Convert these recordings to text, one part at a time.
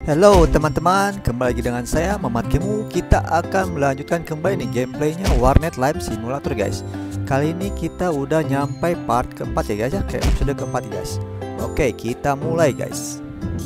Halo teman-teman, kembali lagi dengan saya Mamat Kemu. Kita akan melanjutkan kembali nih gameplaynya Warnet Live Simulator guys. Kali ini kita udah nyampe part keempat ya guys ya, kayak episode keempat guys. Oke, kita mulai guys.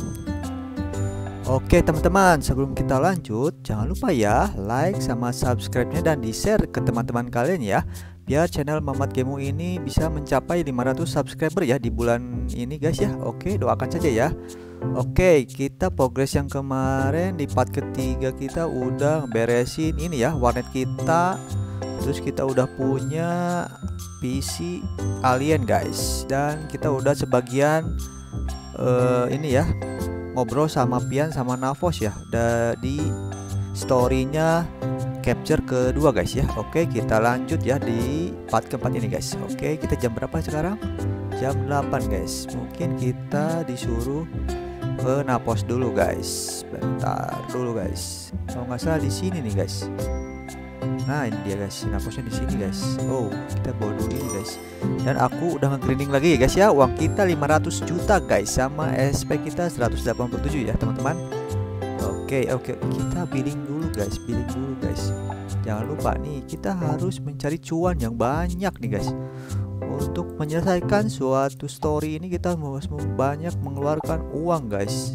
Oke teman-teman, sebelum kita lanjut, jangan lupa ya like sama subscribe-nya dan di share ke teman-teman kalian ya, biar channel Mamat Kemu ini bisa mencapai 500 subscriber ya di bulan ini guys ya. Oke, doakan saja ya. Oke, kita progres yang kemarin di part ketiga kita udah beresin ini ya warnet kita. Terus kita udah punya PC alien guys, dan kita udah sebagian ini ya ngobrol sama Pian sama Navos ya di storynya capture kedua guys ya. Oke, kita lanjut ya di part keempat ini guys. Oke, kita jam berapa sekarang? Jam 8 guys. Mungkin kita disuruh ke Napos dulu guys. Bentar dulu guys. Kalau nggak salah di sini nih guys. Nah ini dia guys, Naposnya di sini guys. Oh, kita bawa dulu ini guys. Dan aku udah nge-grinding lagi ya guys ya. Uang kita 500 juta guys, sama SP kita 187 ya teman-teman. Oke, kita billing dulu guys, Jangan lupa nih, kita harus mencari cuan yang banyak nih guys. Untuk menyelesaikan suatu story ini kita harus banyak mengeluarkan uang guys.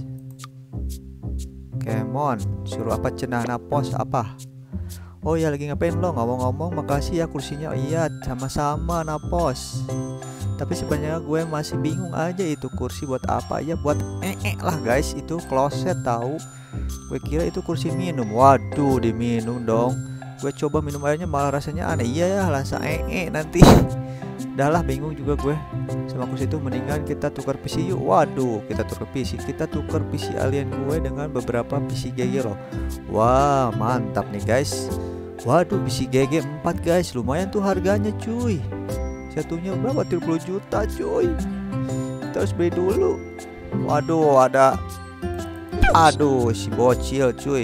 Come on, suruh apa cenah Napos apa? Oh ya, lagi ngapain lo? Ngomong-ngomong makasih ya kursinya. Iya, sama-sama Napos. Tapi sebenarnya gue masih bingung aja itu kursi buat apa ya, buat lah guys, itu kloset tahu. Gue kira itu kursi minum. Waduh, diminum dong. Gue coba minum airnya malah rasanya aneh. Iya ya, langsung nanti. Udahlah, bingung juga gue sama kursi itu. Mendingan kita tukar PC yuk. Waduh, kita tukar PC alien gue dengan beberapa PC GG loh. Wah, mantap nih guys. Waduh, PC GG 4 guys, lumayan tuh harganya cuy. Satunya berapa? 30 juta cuy. Kita harus beli dulu. Waduh, ada si bocil cuy.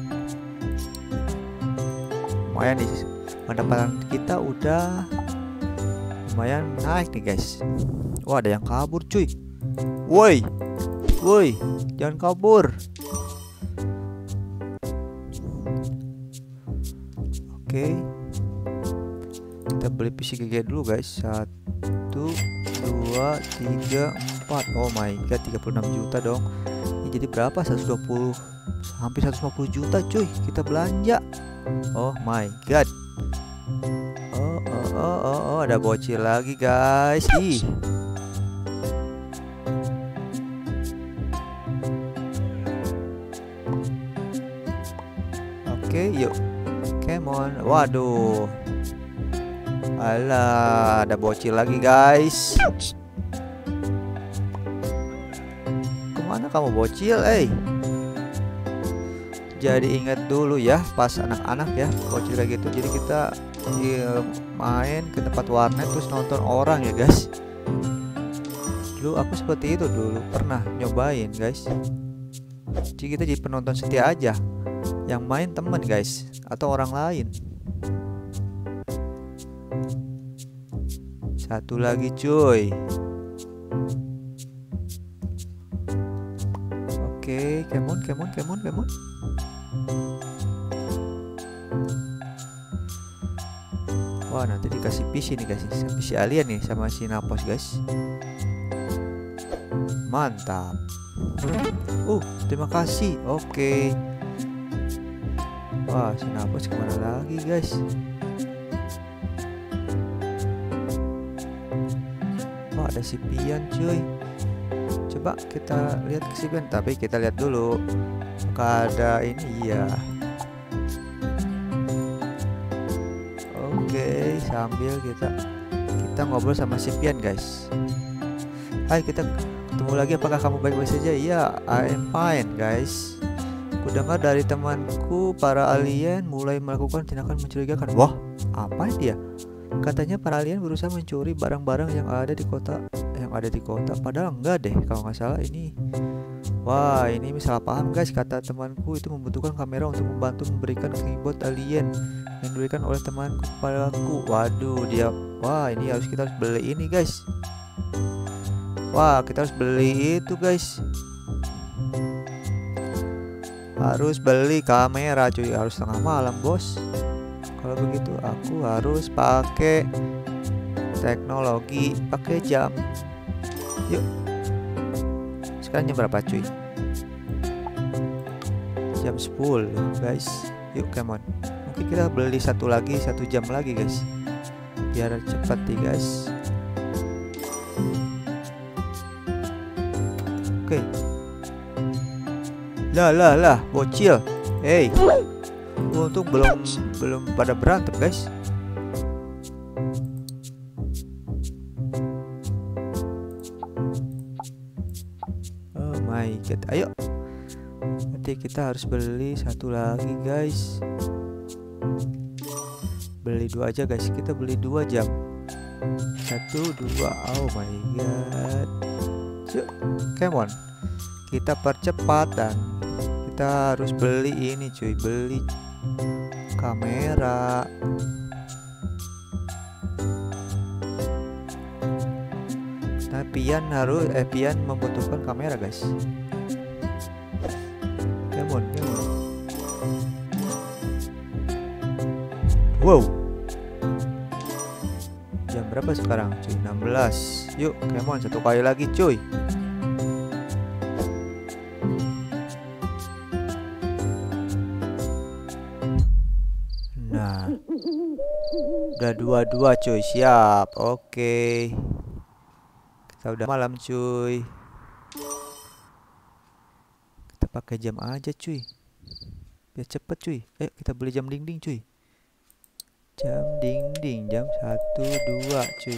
Lumayan nih, pendapatan kita udah lumayan naik nih guys. Wah, ada yang kabur cuy. Woi, jangan kabur. Oke, kita beli PC GG dulu guys. 1, 2, 3, 4. Oh my god, 36 juta dong. Ini jadi berapa? 120, hampir 150 juta cuy kita belanja. Oh my god. Oh, ada bocil lagi guys. Ih. Oke, yuk. Come on. Waduh. Alah, ada bocil lagi guys. Kemana kamu bocil? Jadi ingat dulu ya pas anak-anak ya bocil kayak gitu. Jadi kita main ke tempat warnet terus nonton orang ya guys. Dulu aku seperti itu, dulu pernah nyobain guys. Jadi kita jadi penonton setia aja, yang main temen guys atau orang lain. Satu lagi cuy. Oke, come on. Wah, nanti dikasih PC nih guys, PC alien nih sama si Napos guys. Mantap. Terima kasih. Oke. Wah, si Napos kemana lagi guys? Wah, ada si Pian cuy. Coba kita lihat ke si Pian, tapi kita lihat dulu apakah ada ini ya. Oke, sambil kita ngobrol sama si Pian guys. Hai, kita ketemu lagi, apakah kamu baik-baik saja? Iya, I am fine guys. Kudengar dari temanku para alien mulai melakukan tindakan mencurigakan. Wah, apa dia? Katanya para alien berusaha mencuri barang-barang yang ada di kota. Padahal enggak deh, kalau nggak salah ini. Wah, ini salah paham guys. Kata temanku itu membutuhkan kamera untuk membantu memberikan keyboard alien yang diberikan oleh temanku kepadaku. Waduh, wah, ini kita harus beli ini guys. Wah, kita harus beli itu guys. harus beli kamera cuy, harus tengah malam bos. Kalau begitu aku harus pakai teknologi, pakai jam. Yuk, sekarang jam berapa cuy? Jam 10 guys. Yuk come on, mungkin kita beli satu jam lagi guys, biar cepat nih guys. Oke. Lah bocil. Hey, untung belum pada berantem guys. Oh my god, ayo. Nanti kita harus beli satu lagi guys. Beli 2 aja guys, kita beli 2 jam. 1, 2, oh my god. Yuk, come on, kita percepat dan kita harus beli ini cuy, beli kamera. Nah, Pian membutuhkan kamera guys. Come on. Wow, jam berapa sekarang cuy? 16. Yuk come on, satu kali lagi cuy. Nah, udah 2-2 cuy, siap. Oke, kita udah malam cuy. Kita pakai jam aja cuy, biar cepet cuy. Ayo kita beli jam dinding cuy. Jam dinding jam 1, 2 cuy.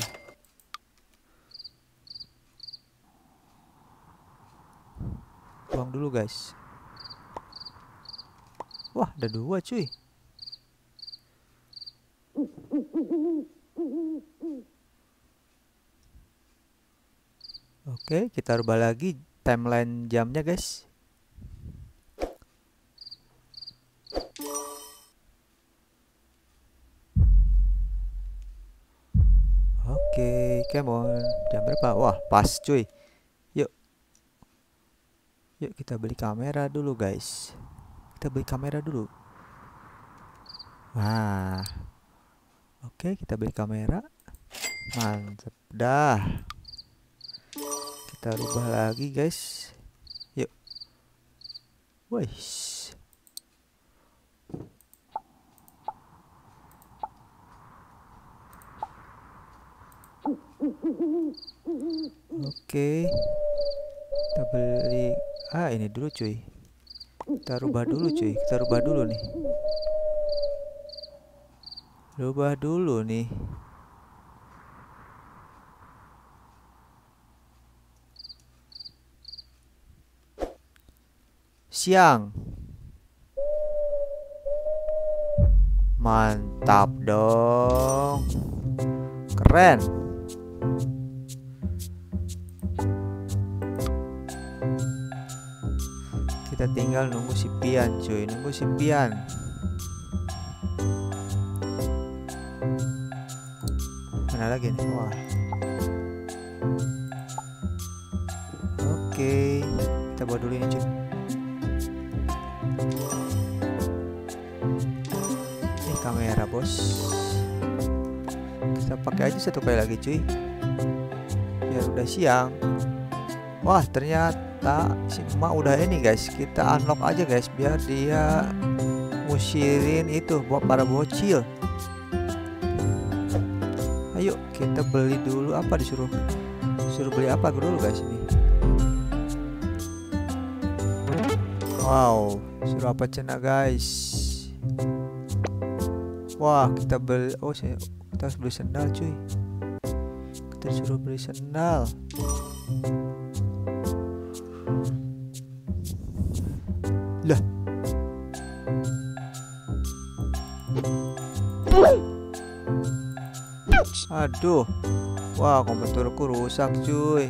Buang dulu guys. Wah, ada 2 cuy. Oke, kita rubah lagi timeline jamnya guys. Oke, come on. Jam berapa? Wah, pas cuy. Yuk kita beli kamera dulu guys. Kita beli kamera dulu. Wah, oke, kita beli kamera. Mantap dah. Kita rubah lagi guys. Yuk. Wih. Oke, kita beli ini dulu cuy. Kita rubah dulu cuy. Kita rubah dulu nih. Rubah dulu nih. Siang. Mantap dong. Keren. Kita tinggal nunggu si Pian cuy, nunggu si Pian. Mana lagi nih? Wah. Oke, kita bawa dulu ini cuy. Ini kamera bos. Kita pakai aja satu kali lagi cuy, biar udah siang. Wah, ternyata si emak udah ini guys. Kita unlock aja guys, biar dia musirin itu buat para bocil. Ayo kita beli dulu apa, disuruh beli apa dulu guys ini. Wow, suruh apa cena guys. Wah, kita beli, kita harus beli sendal cuy. Kita disuruh beli sendal. Lah. Aduh. Wah, komputerku rusak cuy.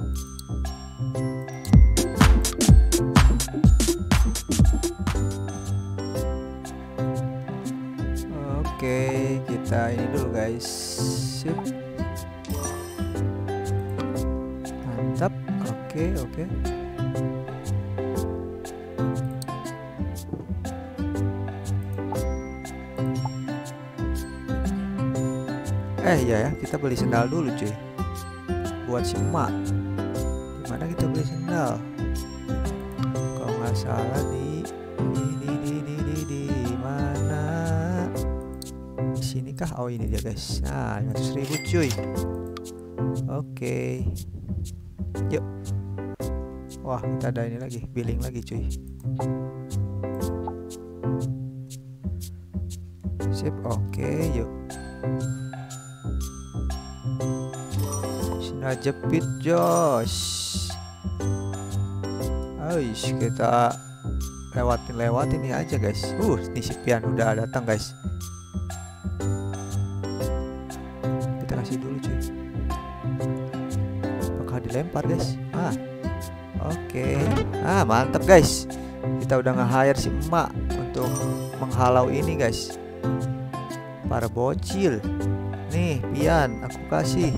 Oke, kita ini dulu guys. Sip. Mantap. Oke. Iya ya, kita beli sendal dulu cuy. Buat si emak. Dimana kita beli sendal? Kalau nggak salah di mana? Di sini kah? Oh ini dia guys. Nah 500.000 cuy. Oke. Yuk. Wah kita ada ini lagi, billing lagi cuy. Sip, oke, yuk. Sina jepit Josh. Aish, kita lewatin ini aja guys. Ini si Pian udah datang guys. Kita kasih dulu cuy. Apakah dilempar guys? Oke. Mantap guys. Kita udah nge-hire si emak untuk menghalau ini guys. Para bocil. Nih, Pian, aku kasih.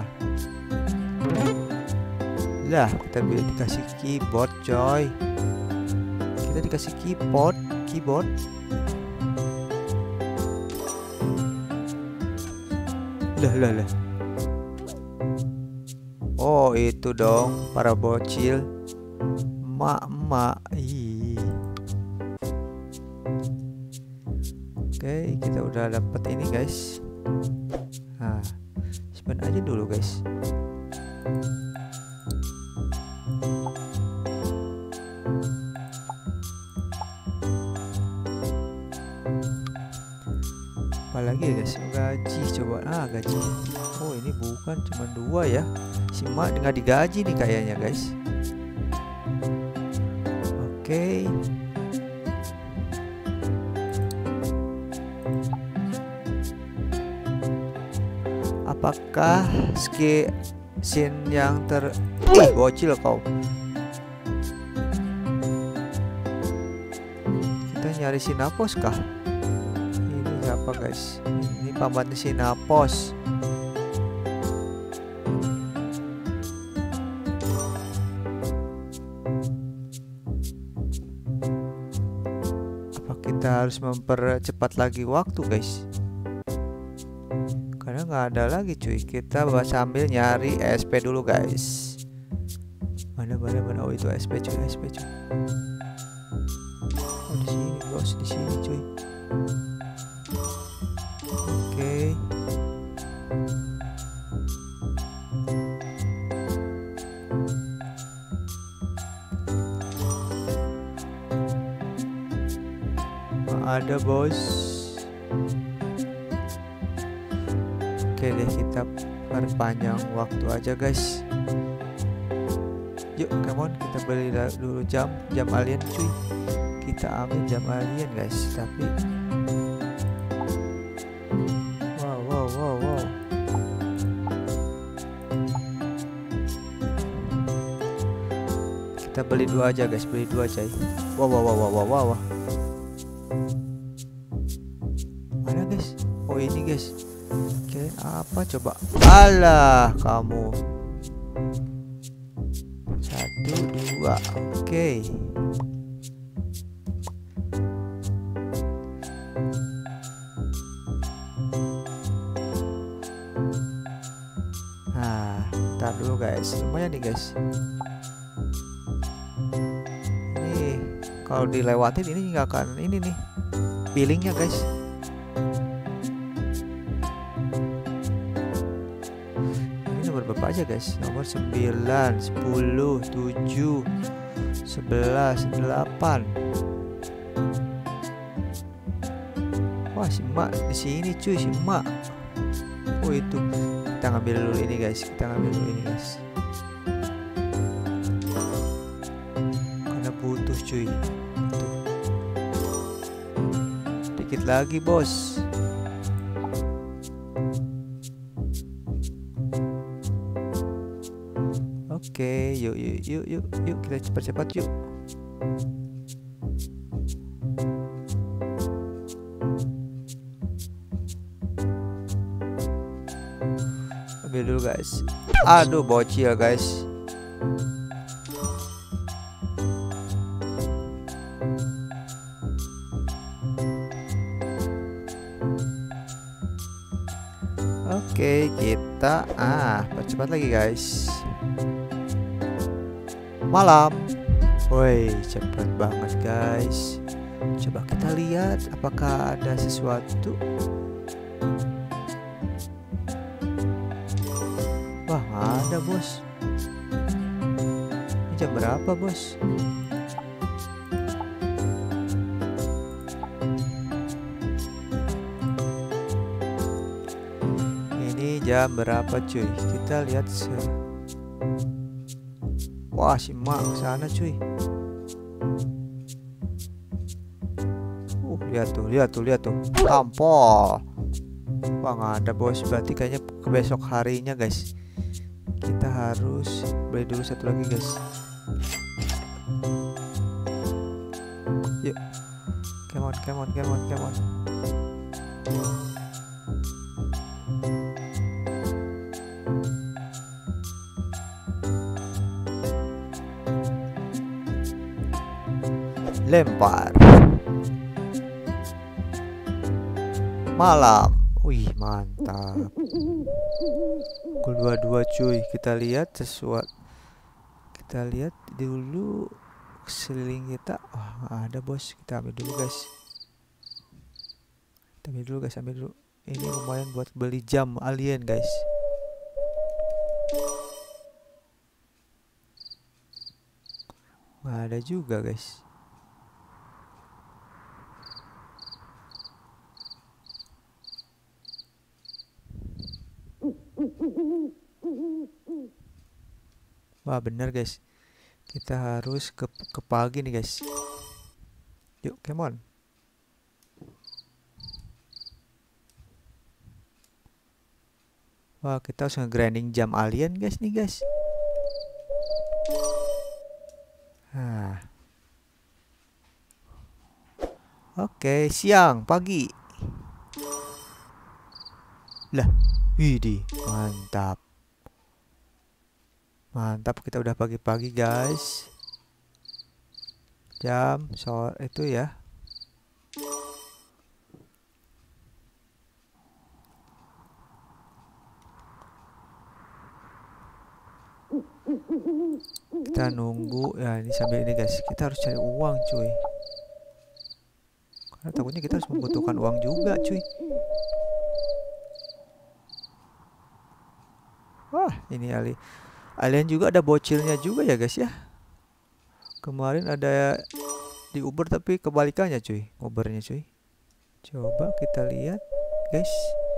Lah, kita dikasih keyboard, coy. Kita dikasih keyboard. Lah. Oh, itu dong para bocil. Emak. Oke, kita udah dapet ini guys. Simpan aja dulu guys. Apalagi ya guys, gaji coba. Gaji. Oh ini bukan cuma 2 ya. Si emak nggak digaji nih kayaknya guys. Oke. Apakah scene yang bocil kau? Kita nyari Sinapos kah? Ini siapa guys? Ini pamannya Sinapos. Apa kita harus mempercepat lagi waktu guys? Karena nggak ada lagi cuy. Kita sambil nyari SP dulu guys. Mana. Oh itu SP cuy. Oh di sini bos, di sini cuy. Oke. Ada bos. Oke deh, kita perpanjang waktu aja guys. Yuk, come on, kita beli dulu jam alien cuy. Kita ambil jam alien guys. Tapi wow. Kita beli 2 aja guys, beli 2 aja. Wow. Mana guys? Oh ini guys. Oke, apa coba? Alah, kamu. 1, 2. Oke. Ntar dulu guys. Lumayan nih guys. Ini kalau dilewatin ini nggak akan ini nih. Billingnya guys. Berapa aja guys? Nomor 9, 10, 7, 11, 8. Wah si emak di sini cuy, si emak. Oh itu. Kita ngambil dulu ini guys. Karena butuh cuy. Dikit lagi bos. Oke, yuk kita cepat yuk. Ambil dulu guys. Aduh bocil guys. Oke, kita percepat lagi guys. Malam. Woi, cepat banget guys. Coba kita lihat apakah ada sesuatu. Wah, nggak ada bos. Ini jam berapa bos? Ini jam berapa cuy? Kita lihat wah, si Mak sana cuy. Lihat tuh. Tampol. Wah, nggak ada bos. Berarti kayaknya ke besok harinya guys. Kita harus beli dulu satu lagi guys. Yuk. Come on. Lempar. Malam. Wih, mantap. Pukul 22 cuy. Kita lihat sesuatu. Kita lihat dulu sekeliling kita. Wah, nggak ada bos. Kita ambil dulu guys. Ambil dulu. Ini lumayan buat beli jam alien guys. Nggak ada juga guys. Wah, bener guys. Kita harus ke pagi nih guys. Yuk, come on. Wah, kita harus nge-grinding jam alien guys nih guys. Oke, siang, pagi. Lah, widih, mantap. Kita udah pagi-pagi guys. Jam sore itu ya. Kita nunggu ya, ini sambil ini guys. Kita harus cari uang cuy. Karena takutnya kita harus membutuhkan uang juga cuy. Wah, ini alien juga ada bocilnya juga ya guys ya. Kemarin ada di Uber tapi kebalikannya cuy, Ubernya cuy. Coba kita lihat guys.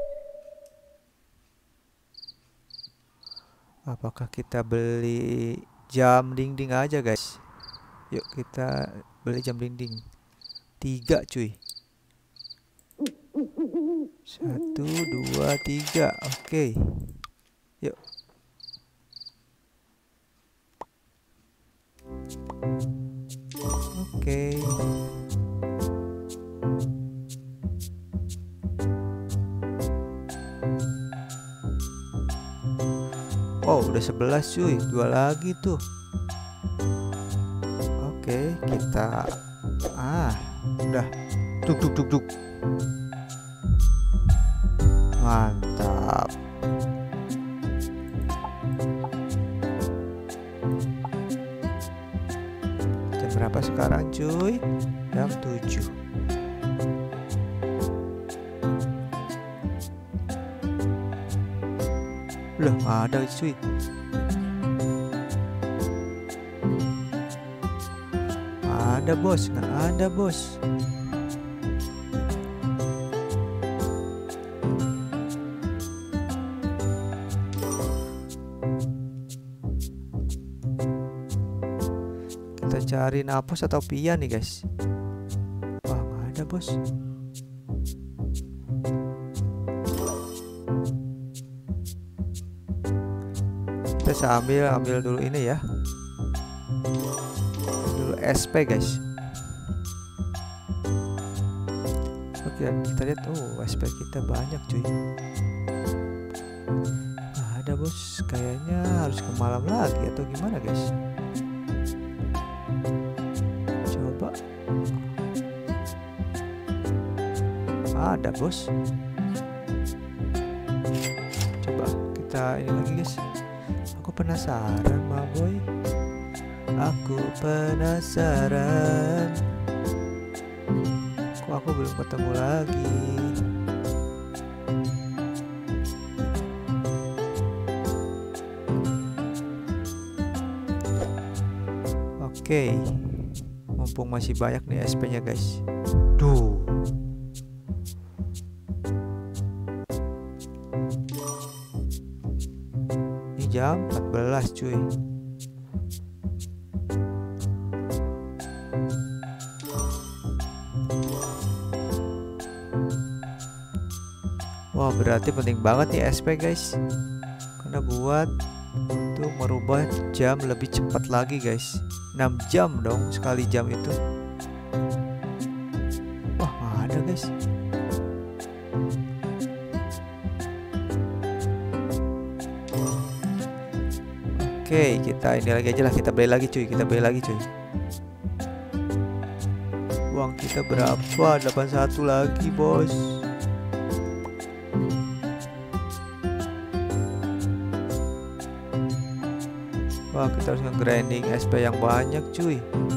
Apakah kita beli jam dinding aja guys? Yuk kita beli jam dinding 3 cuy. 1, 2, 3. Oke. Yuk. Oke. Oh, udah 11 cuy. 2 lagi tuh. Oke, kita udah duk. Mantap. Jam berapa sekarang cuy? Jam 7. Loh, ada cuy. Ada bos, nggak ada bos. Kita cari Napos atau Pian nih guys. Wah, nggak ada bos. Kita ambil dulu ini ya. Dulu SP guys. Oke, kita lihat. Oh, SP kita banyak cuy. Nah, ada bos. Kayaknya harus ke malam lagi atau gimana guys? Coba. Ada bos. kita ini lagi guys. Aku penasaran boy. Aku penasaran. Kok aku belum ketemu lagi? Oke, mumpung masih banyak nih SP-nya guys. Duh. Ini jam 14 cuy. Wah, berarti penting banget nih SP guys. Karena buat untuk merubah jam lebih cepat lagi guys. 6 jam dong sekali jam itu. Wah, nggak ada guys. Oke, kita ini lagi aja lah, kita beli lagi cuy, kita beli lagi cuy. Uang kita berapa? 81 lagi bos. Wah, kita harus nge-grinding SP yang banyak cuy.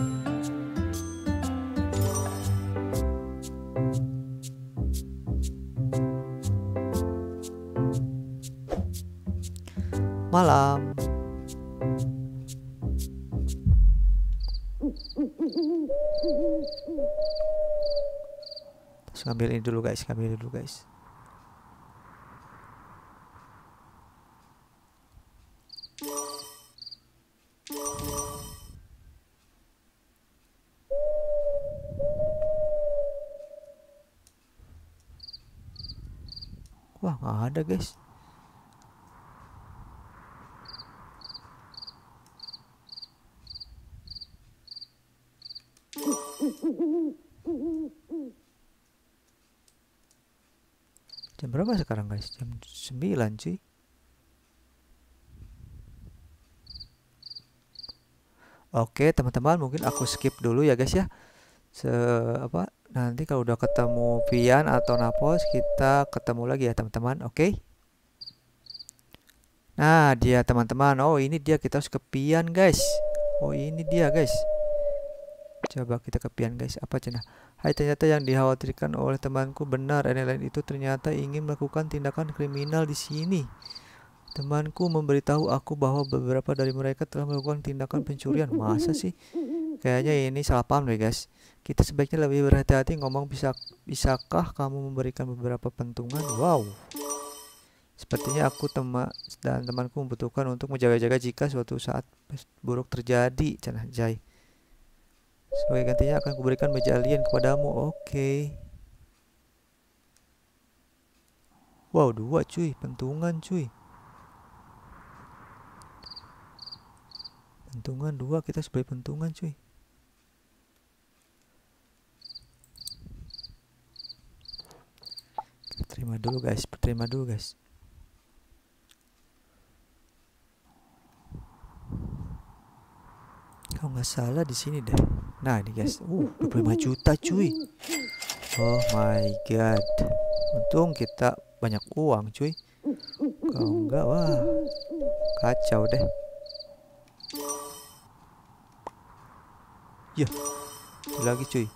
Malam. Terus ngambil ini dulu guys, ngambil ini dulu guys. Wah, nggak ada guys. Jam berapa sekarang guys? Jam 9 cuy. Oke teman-teman, mungkin aku skip dulu ya guys ya. Nanti kalau udah ketemu Pian atau Napos, kita ketemu lagi ya teman-teman. Oke. Nah dia teman-teman. Oh ini dia, kita harus ke Pian guys. Oh ini dia guys. Coba kita ke Pian guys. Apa cina? Hai, ternyata yang dikhawatirkan oleh temanku benar. Alien itu ternyata ingin melakukan tindakan kriminal di sini. Temanku memberitahu aku bahwa beberapa dari mereka telah melakukan tindakan pencurian. Masa sih? Kayaknya ini salah paham deh guys. Kita sebaiknya lebih berhati-hati ngomong. Bisakah kamu memberikan beberapa pentungan? Wow. Sepertinya aku dan temanku membutuhkan untuk menjaga-jaga jika suatu saat buruk terjadi. Cenah Jai. Sebagai gantinya akan kuberikan meja alien kepadamu. Oke. Wow, 2 cuy, pentungan cuy. Pentungan 2, kita sebagai pentungan cuy. Terima dulu guys, terima dulu guys. Kalau nggak salah di sini deh. Nah ini guys, 25 juta cuy. Oh my god. Untung kita banyak uang cuy. Kalau enggak, wah kacau deh. Ya, lagi cuy.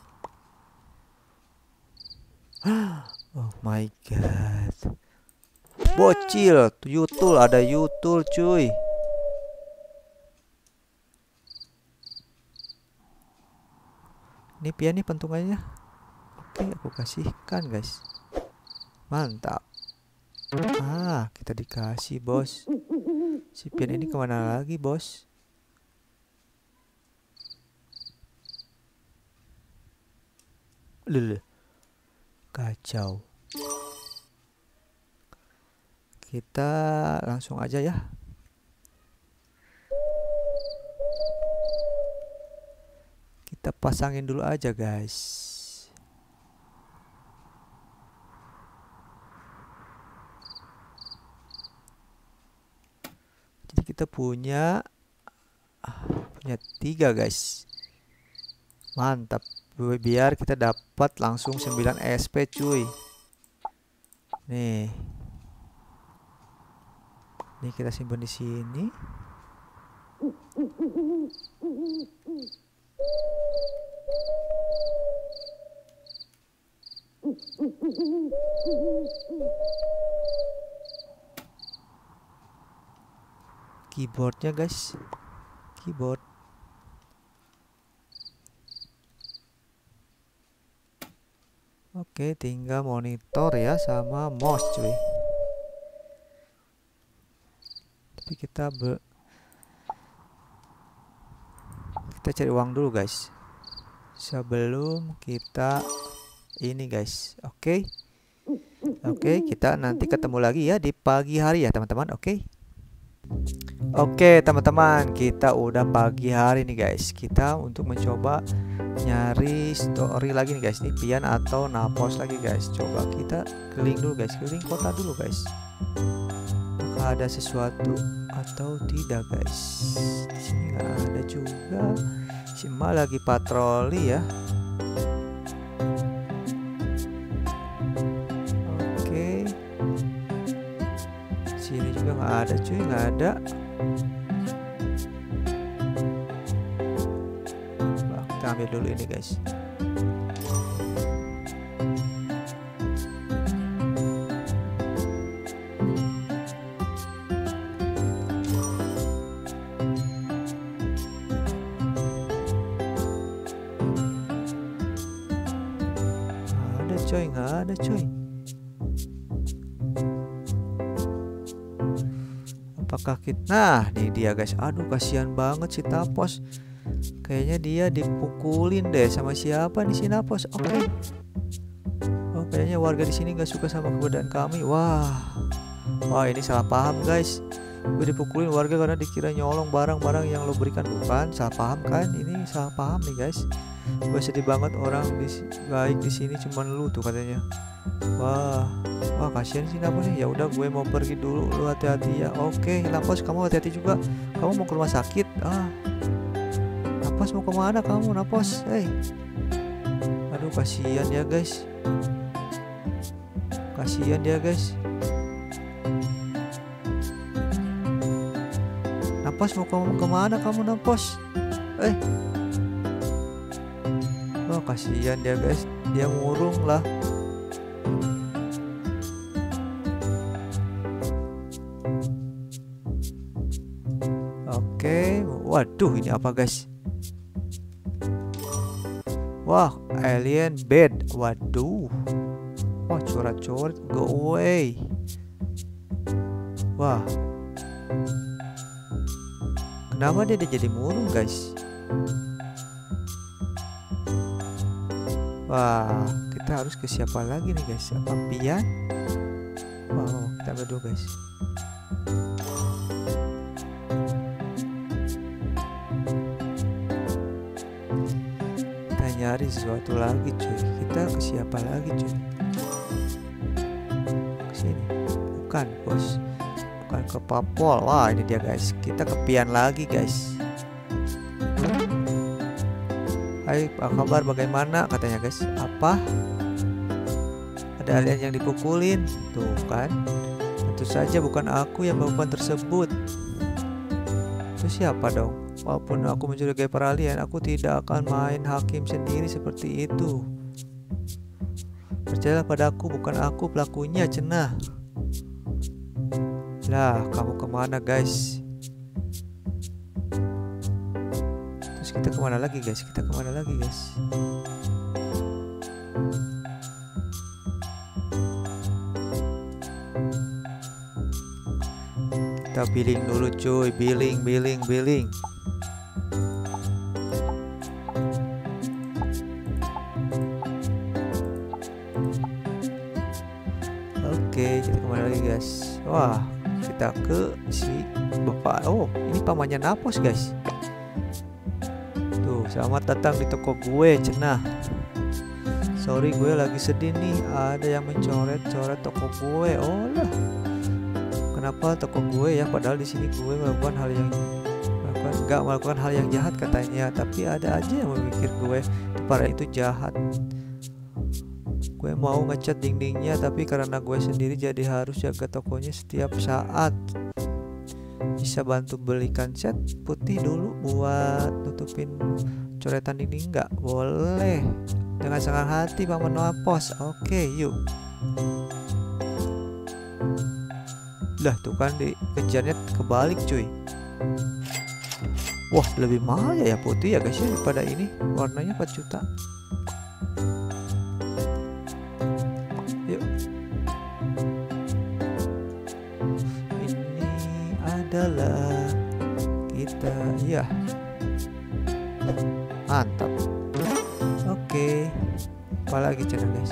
Oh my god. Bocil, Yutul, ada Yutul cuy. Ini Pian nih pentungannya. Oke, aku kasihkan guys. Mantap. Ah, kita dikasih bos. Si Pian ini kemana lagi bos? Lele. Kacau. Kita langsung aja ya. Kita pasangin dulu aja guys. Jadi kita punya 3 guys. Mantap. Biar kita dapat langsung 9 SP cuy. Nih. Ini kita simpan di sini. Keyboardnya guys, keyboard. Oke, tinggal monitor ya sama mouse cuy. Tapi kita cari uang dulu guys, sebelum kita ini guys. Oke, kita nanti ketemu lagi ya di pagi hari ya teman-teman. Oke teman-teman, kita udah pagi hari nih guys. Kita untuk mencoba nyari story lagi nih guys. Ini pian atau napos lagi guys. Coba kita keliling dulu guys, keliling kota dulu guys. Apakah ada sesuatu atau tidak guys? Di sini nggak ada juga. Cuma lagi patroli ya. Oke, sini juga nggak ada cuy, nggak ada. Kita ambil dulu ini guys. Coy, nggak ada coy. Apakah kita, nah nih dia guys. Aduh kasihan banget si Napos. Kayaknya dia dipukulin deh sama siapa nih si Napos. Oke. Oh kayaknya warga di sini nggak suka sama keberadaan kami. Wah ini salah paham guys. Gue dipukulin warga karena dikira nyolong barang-barang yang lo berikan. Bukan, salah paham kan? Ini salah paham nih guys. Gue sedih banget, orang baik di sini cuman lu tuh katanya. Wah kasihan sih Napos nih. Ya udah gue mau pergi dulu, lu hati-hati ya. Oke Napos, kamu hati-hati juga. Kamu mau ke rumah sakit. Napos mau kemana kamu Napos? Aduh kasihan ya guys. Kasihan dia guys. Napos mau kemana kamu Napos? Oh kasihan dia guys, dia murung lah. Oke, waduh ini apa guys? Wah, alien bed. Waduh. Wah, coret-coret, go away. Wah. Kenapa dia jadi murung guys? Wah, kita harus ke siapa lagi nih guys? Apa pian? Wow, kita ambil dulu guys. Kita nyari sesuatu lagi cuy. Kita ke siapa lagi cuy? Ke sini. Bukan bos. Bukan ke Papol. Wah ini dia guys. Kita ke pian lagi guys. Hai, apa kabar, bagaimana katanya guys? Apa? Ada alien yang dipukulin? Tuh kan? Tentu saja bukan aku yang melakukan tersebut. Itu siapa dong? Walaupun aku mencurigai para alien, aku tidak akan main hakim sendiri seperti itu. Percayalah padaku, bukan aku pelakunya, cenah. Lah, kamu kemana guys? Kita kemana lagi guys? Kita billing dulu cuy. Billing. Oke, kita kemana lagi guys? Wah, kita ke si bapak. Oh, ini pamannya Napos guys. Selamat datang di toko gue, cenah. Sorry gue lagi sedih nih, ada yang mencoret-coret toko gue. Oh lah, kenapa toko gue ya? Padahal di sini gue melakukan hal yang jahat katanya. Tapi ada aja yang memikir gue para itu jahat. Gue mau ngecat dindingnya, tapi karena gue sendiri jadi harus jaga tokonya setiap saat. Bisa bantu belikan cat putih dulu buat nutupin coretan dinding nggak? Boleh. Dengan senang hati Paman Mapos. Oke, yuk. Lah tuh kan dikejarnya kebalik cuy. Wah, lebih mahal ya putih ya guys ya daripada ini. Warnanya 4 juta. Yuk. Ini adalah kita ya. Mantap. Oke. Apalagi channel guys.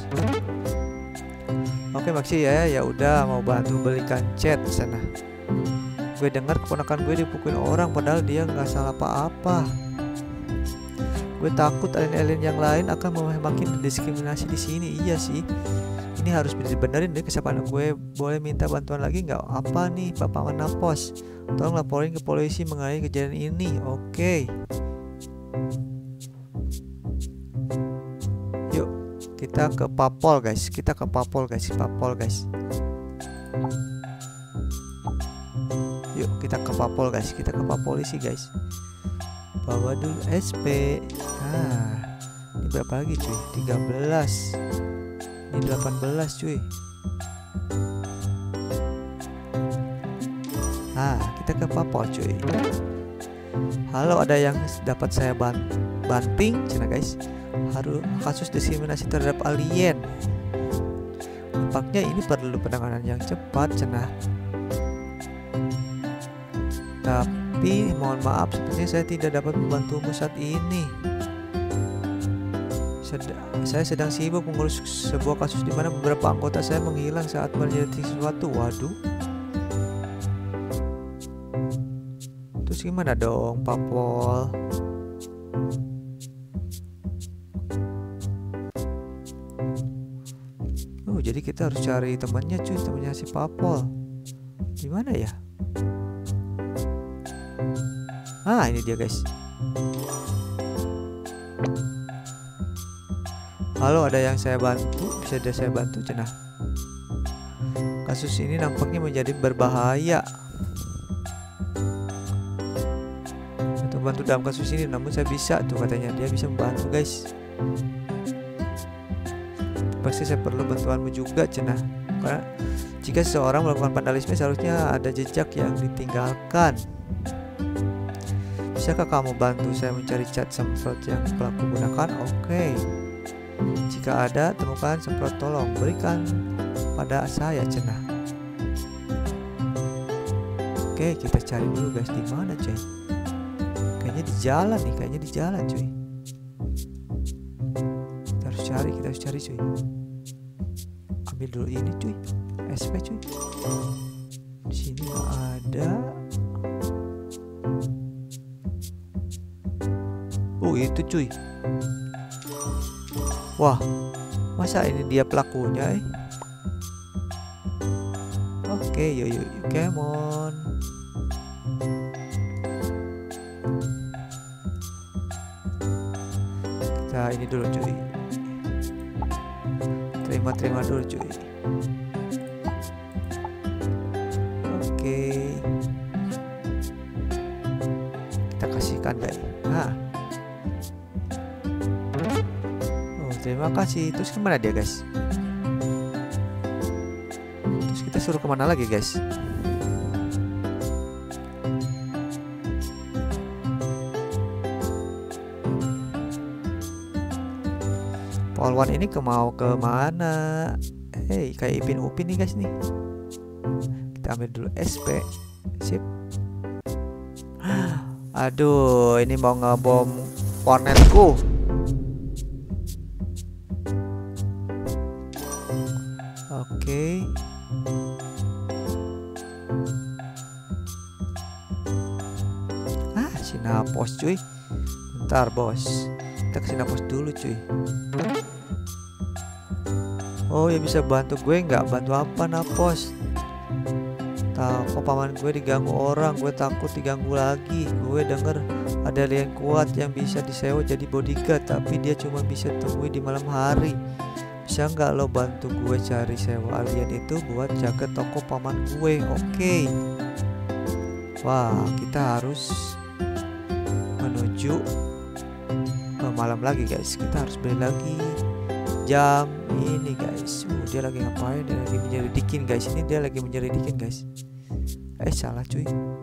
Oke, makasih ya udah mau bantu belikan cat sana. Gue dengar keponakan gue dipukulin orang padahal dia nggak salah apa-apa. Gue takut alien-alien yang lain akan makin diskriminasi di sini. Iya sih. Ini harus dibenerin deh kesempatan gue. Boleh minta bantuan lagi nggak? Apa nih Bapak Manapos? Tolong laporin ke polisi mengenai kejadian ini. Oke. Yuk kita ke Papol guys. Papol guys. Yuk kita ke Papol guys. Kita ke Pak Polisi guys. Bawa dulu SP. Nah, ini berapa lagi cuy? 13. Ini 18 cuy. Nah, kita ke Papol cuy. Halo, ada yang dapat saya banting cina guys. Harus kasus diskriminasi terhadap alien. Nampaknya ini perlu penanganan yang cepat cina. Tapi mohon maaf, sepertinya saya tidak dapat membantumu saat ini. Saya sedang sibuk mengurus sebuah kasus di mana beberapa anggota saya menghilang saat menyelidiki sesuatu. Waduh. Terus gimana dong, Papol? Oh, jadi kita harus cari temannya cuy, temannya si Papol. Gimana ya? Ah, ini dia guys. Halo, ada yang saya bantu? Bisa saya bantu cenah? Kasus ini nampaknya menjadi berbahaya. Untuk bantu dalam kasus ini, namun saya bisa tuh katanya dia bisa membantu guys. Pasti saya perlu bantuanmu juga cenah. Karena jika seseorang melakukan vandalisme seharusnya ada jejak yang ditinggalkan. Bisakah kamu bantu saya mencari cat semprot yang pelaku gunakan? Oke. Jika ada, temukan semprot, tolong berikan pada saya cenah. Oke, kita cari dulu guys, di mana cuy? Kayaknya di jalan nih, cuy. Kita harus cari cuy. Ambil dulu ini cuy, SP cuy. Di sini nggak ada. Oh, itu cuy. Wah, masa ini dia pelakunya Oke, yuk, come on. Kita ini dulu cuy. Terima dulu cuy. Oke. Kita kasihkan guys. Nah. Terima kasih. Terus kemana dia guys? Terus kita suruh kemana lagi guys? Polwan ini mau ke mana? Hey, kayak Ipin Upin nih guys nih. Kita ambil dulu SP. Sip. Aduh, ini mau ngebom warnetku. Oke. Sinapos cuy. Bentar bos, kita ke Sinapos dulu cuy. Oh ya, bisa bantu gue nggak? Bantu apa Napos? Kok paman gue diganggu orang, gue takut diganggu lagi. Gue denger ada alien kuat yang bisa disewa jadi bodyguard, tapi dia cuma bisa temui di malam hari. Bisa nggak lo bantu gue cari sewa alien itu buat jaga toko paman gue? Oke. Wah, kita harus menuju malam lagi guys. Kita harus beli lagi jam ini guys. Dia lagi ngapain? Dia lagi menyelidikin guys. Ini dia lagi menyelidikin guys. Salah cuy.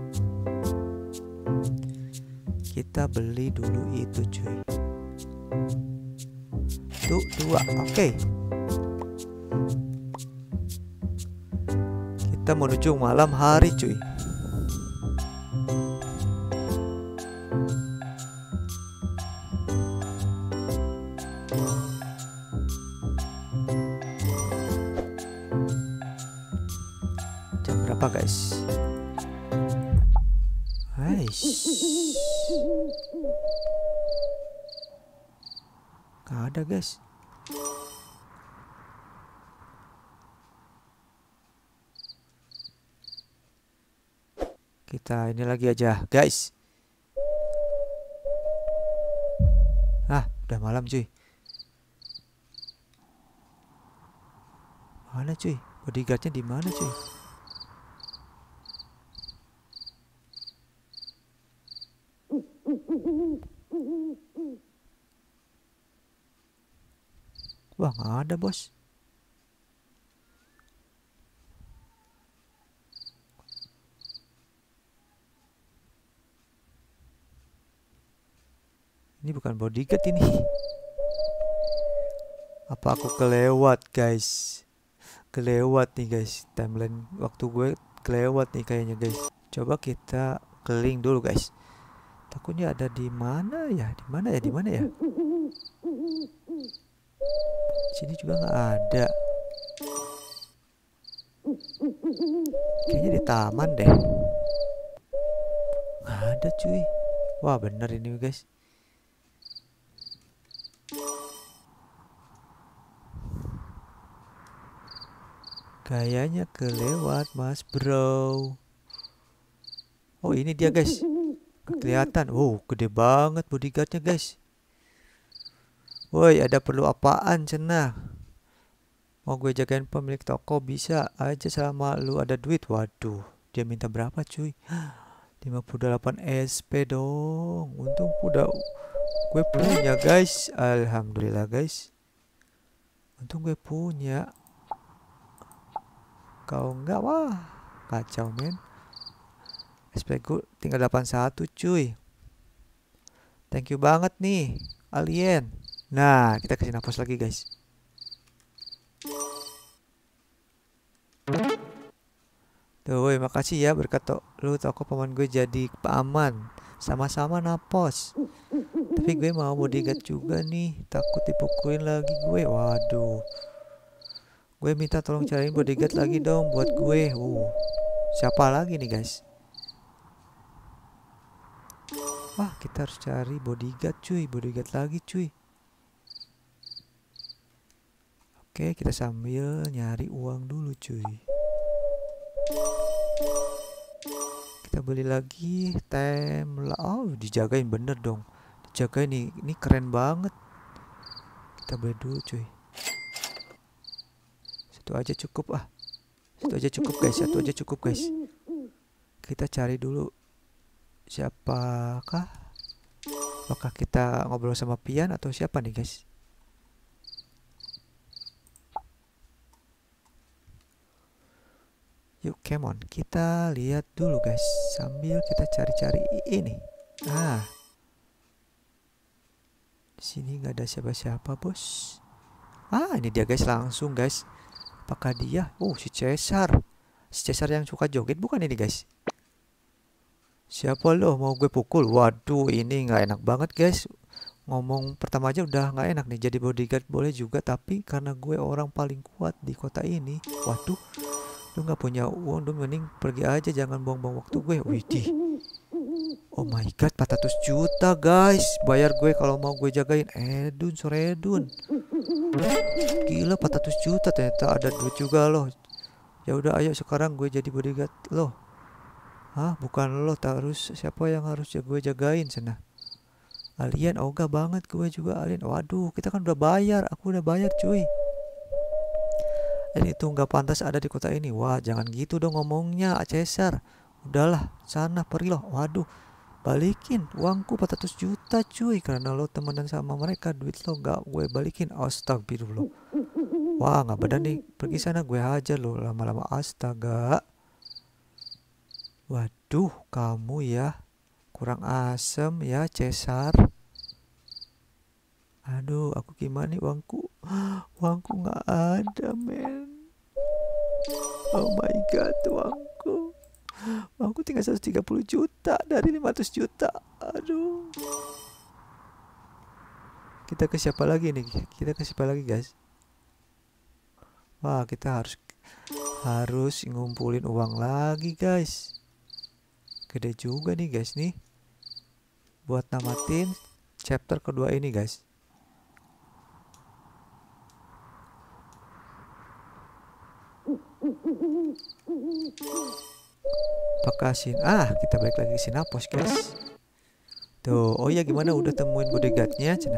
Kita beli dulu itu cuy. Tuh 2. Oke. Kita menuju malam hari cuy. Jam berapa guys? Gak ada guys. Kita ini lagi aja guys. Udah malam cuy. Mana cuy? Bodyguardnya di mana cuy? Wah, nggak ada bos. Ini bukan bodyguard ini. Apa aku kelewat guys? Kelewat nih guys. Timeline waktu gue kelewat nih kayaknya guys. Coba kita keliling dulu guys. Takutnya ada di mana ya? Di mana ya? Di mana ya? Sini juga nggak ada. Kayaknya di taman deh. Nggak ada cuy. Wah bener ini guys. Kayaknya kelewat mas bro. Oh ini dia guys. Kelihatan. Oh gede banget bodyguardnya guys. Woi ada perlu apaan cenah? Mau gue jagain pemilik toko bisa aja selama lu ada duit. Waduh dia minta berapa cuy? 58 SP dong. Untung udah gue punya guys. Alhamdulillah guys. Untung gue punya. Kau enggak, wah kacau men. SP gue tinggal 81 cuy. Thank you banget nih alien. Nah kita kasih nafas lagi guys. Tuh woi makasih ya berkat lu toko paman gue jadi aman. Sama-sama napos. Tapi gue mau bodyguard juga nih. Takut dipukulin lagi gue. Waduh. Gue minta tolong cariin bodyguard lagi dong buat gue. Siapa lagi nih guys? Wah kita harus cari bodyguard cuy. Bodyguard lagi cuy. Oke kita sambil nyari uang dulu cuy. Kita beli lagi tem. Oh dijagain bener dong. Dijagain nih. Ini keren banget. Kita beli dulu cuy. Satu aja cukup Satu aja cukup guys. Satu aja cukup guys. Kita cari dulu siapakah? Apakah kita ngobrol sama Pian atau siapa nih guys? Yuk come on. Kita lihat dulu guys. Sambil kita cari-cari ini. Di sini nggak ada siapa-siapa bos. Ini dia guys langsung guys. Apakah dia? Si Caesar. Si Caesar yang suka joget bukan ini guys? Siapa lo? Mau gue pukul? Waduh ini nggak enak banget guys. Ngomong pertama aja udah nggak enak nih. Jadi bodyguard boleh juga. Tapi karena gue orang paling kuat di kota ini. Waduh. Lu nggak punya uang. Lu mending pergi aja. Jangan buang-buang waktu gue. Widih. Oh my god 400 juta guys. Bayar gue kalau mau gue jagain Edun Soredun. Gila 400 juta ternyata ada duit juga loh. Ya udah ayo sekarang gue jadi bodyguard loh. Bukan lo terus siapa yang harus gue jagain sana? Alien ogah banget gue juga alien. Waduh kita kan udah bayar. Aku udah bayar cuy. Dan itu nggak pantas ada di kota ini. Wah jangan gitu dong ngomongnya Caesar. Udahlah, sana pergi lo. Waduh, balikin uangku 400 juta cuy. Karena lo temenan sama mereka, duit lo gak gue balikin. Astagfirullah. Wah, gak bener nih. Pergi sana, gue hajar lo lama-lama. Astaga. Waduh, kamu ya kurang asem ya, Cesar. Aduh, aku gimana nih uangku? Uangku nggak ada, men. Oh my god, uangku. Uangku tinggal 130 juta dari 500 juta. Aduh. Kita ke siapa lagi nih? Kita ke siapa lagi, guys? Wah, kita harus ngumpulin uang lagi, guys. Gede juga nih, guys nih. Buat namatin chapter kedua ini, guys. Pakasin. Kita balik lagi ke Sinapos, guys. Tuh, oh ya gimana udah temuin bodyguardnya, cina?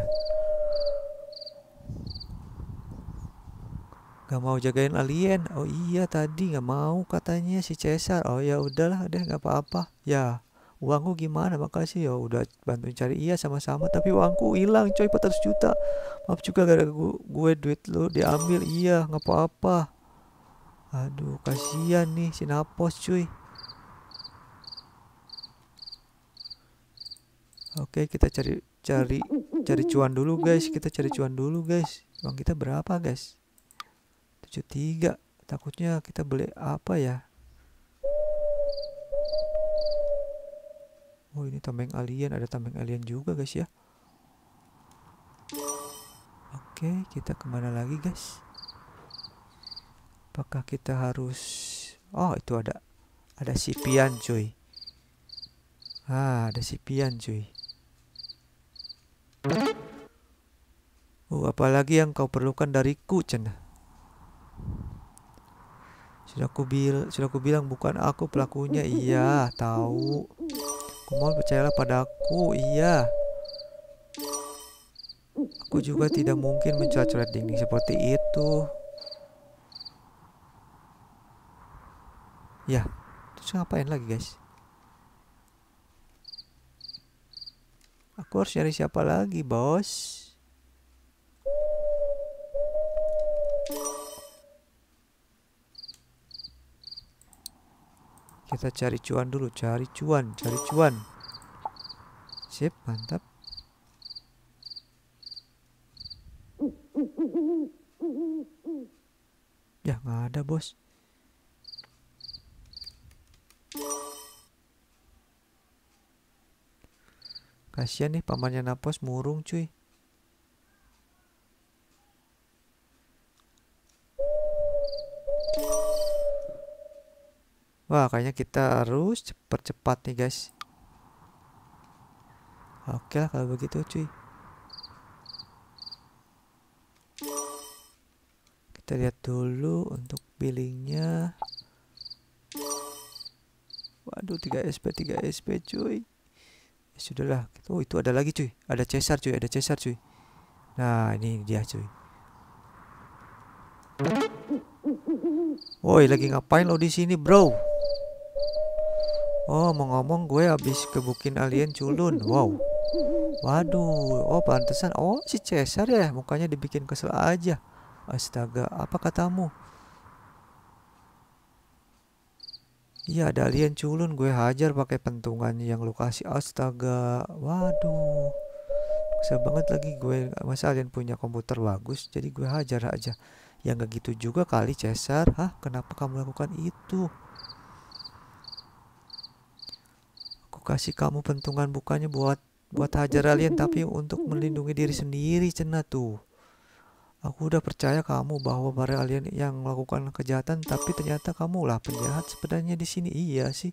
Gak mau jagain alien. Oh iya tadi gak mau katanya si Cesar. Oh ya udahlah deh, gak apa-apa. Ya, uangku gimana? Makasih ya udah bantuin cari. Iya sama-sama, tapi uangku hilang coy, 400 juta. Maaf juga gara-gara gue duit lo diambil. Iya, gak apa-apa. Aduh, kasihan nih si Napos cuy. Oke, kita cari cuan dulu guys. Kita cari cuan dulu guys. Uang kita berapa guys? 73. Takutnya kita beli apa ya? Oh ini tameng alien. Ada tameng alien juga guys ya. Oke, kita kemana lagi guys? Apakah kita harus... Oh itu ada sipian cuy. Ada sipian cuy. Apalagi yang kau perlukan dariku, Cen? Sudah aku bilang bukan aku pelakunya. Iya, tahu. Mohon percayalah padaku. Iya. Aku juga tidak mungkin mencoret-coret dinding seperti itu. Ya, terus ngapain lagi, guys? Aku harus nyari siapa lagi, bos? Kita cari cuan dulu, cari cuan. Sip, mantap. Ya, nggak ada, bos. Kasian nih pamannya Napos murung, cuy. Wah, kayaknya kita harus cepat nih, guys. Oke lah kalau begitu, cuy. Kita lihat dulu untuk billingnya. Waduh, 3 SP cuy. Ya sudahlah. Oh itu ada lagi cuy. Ada Cesar cuy. Nah ini dia cuy. Woi lagi ngapain lo di sini bro? Oh mau ngomong gue habis kebukin alien culun. Wow. Waduh. Oh pantesan. Oh si Cesar ya. Mukanya dibikin kesel aja. Astaga. Apa katamu? Iya ada alien culun, gue hajar pakai pentungannya yang lu kasih. Astaga, waduh, kesel banget lagi gue. Masa alien punya komputer bagus, jadi gue hajar aja. Ya nggak gitu juga kali Cesar. Hah, kenapa kamu lakukan itu? Aku kasih kamu pentungan bukannya buat hajar alien, tapi untuk melindungi diri sendiri, cena tuh. Aku udah percaya kamu bahwa para alien yang melakukan kejahatan, tapi ternyata kamu lah penjahat sebenarnya di sini. Iya sih.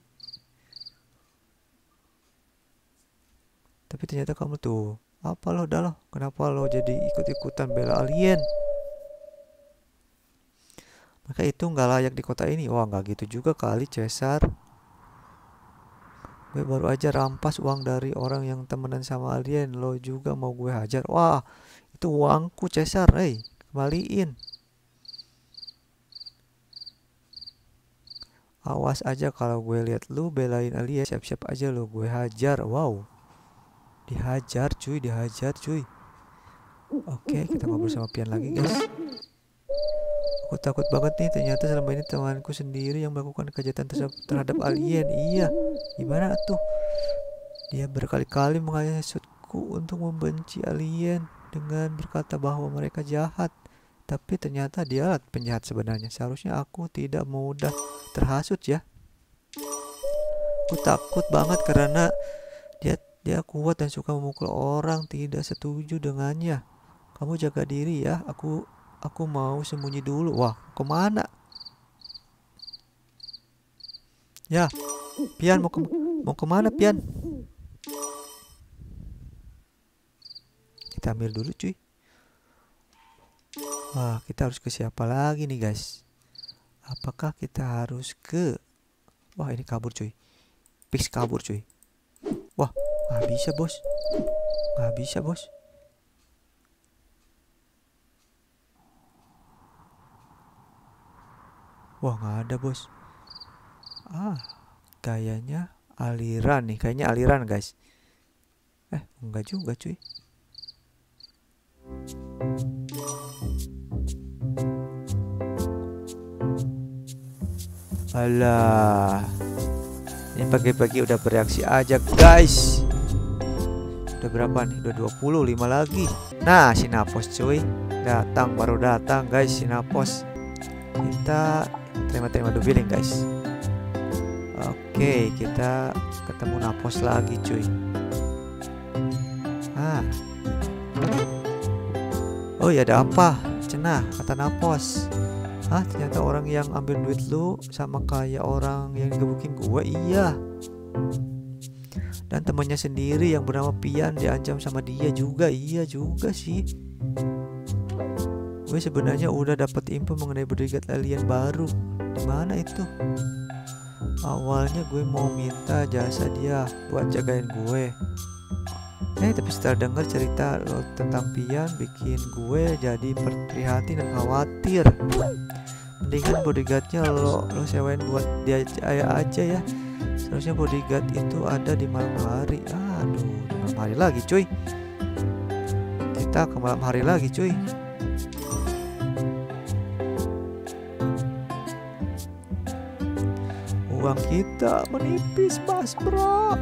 Tapi ternyata kamu tuh, apa lo dah lo? Kenapa lo jadi ikut-ikutan bela alien? Maka itu nggak layak di kota ini. Wah nggak gitu juga kali Cesar. Gue baru aja rampas uang dari orang yang temenan sama alien. Lo juga mau gue hajar? Wah itu uangku Cesar. Kembaliin. Awas aja kalau gue lihat lu belain alien, siap-siap aja lu, gue hajar. Wow, dihajar cuy, dihajar cuy. Oke, kita ngobrol sama Pian lagi guys. Aku takut banget nih, ternyata selama ini temanku sendiri yang melakukan kejahatan terhadap alien. Iya, gimana tuh? Dia berkali-kali menghasutku untuk membenci alien dengan berkata bahwa mereka jahat. Tapi ternyata dia penjahat sebenarnya. Seharusnya aku tidak mudah terhasut ya. Aku takut banget karena dia kuat dan suka memukul orang. Tidak setuju dengannya. Kamu jaga diri ya. Aku mau sembunyi dulu. Wah, kemana? Ya, Pian mau kemana Pian? Kita ambil dulu cuy. Wah, kita harus ke siapa lagi nih guys? Apakah kita harus ke... Wah, ini kabur cuy. Fix kabur cuy. Wah, nggak bisa bos. Nggak bisa bos. Wah, nggak ada bos. Ah, kayaknya aliran nih. Kayaknya aliran guys. Enggak juga cuy. Alah, ini pagi-pagi udah bereaksi aja guys. Udah berapa nih? Udah 25 lagi. Nah, Sinapos cuy. Datang, baru datang guys Sinapos. Kita terima-terima dulu billing guys. Oke, kita ketemu Napos lagi cuy. Oh ya, ada apa? Cenah, kata Napos. Ternyata orang yang ambil duit lu sama kayak orang yang gebukin gue. Iya. Dan temannya sendiri yang bernama Pian diancam sama dia juga. Iya juga sih. Gue sebenarnya udah dapat info mengenai bodyguard alien baru. Di mana itu? Awalnya gue mau minta jasa dia buat jagain gue. Tapi setelah denger cerita lo tentang Pian bikin gue jadi prihatin dan khawatir. Mendingan bodyguardnya lo sewain buat dia aja ya. Seharusnya bodyguard itu ada di malam hari. Aduh, di malam hari lagi cuy. Kita ke malam hari lagi cuy. Uang kita menipis mas bro.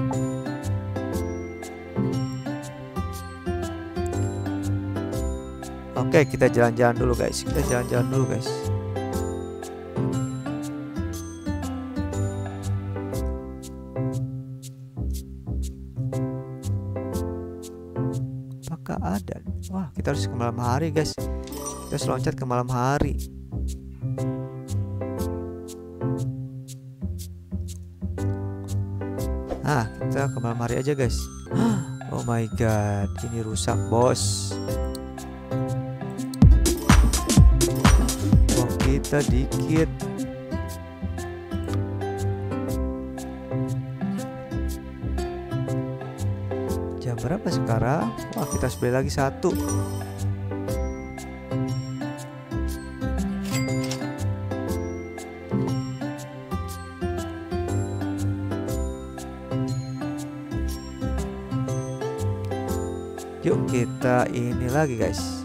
Oke, kita jalan-jalan dulu guys. Kita jalan-jalan dulu guys. Apakah ada? Wah, kita harus ke malam hari guys. Kita harus loncat ke malam hari. Kita ke malam hari aja guys. Oh my god, ini rusak bos. Uang kita dikit. Jam berapa sekarang? Wah, kita harus beli lagi satu. Yuk kita ini lagi guys.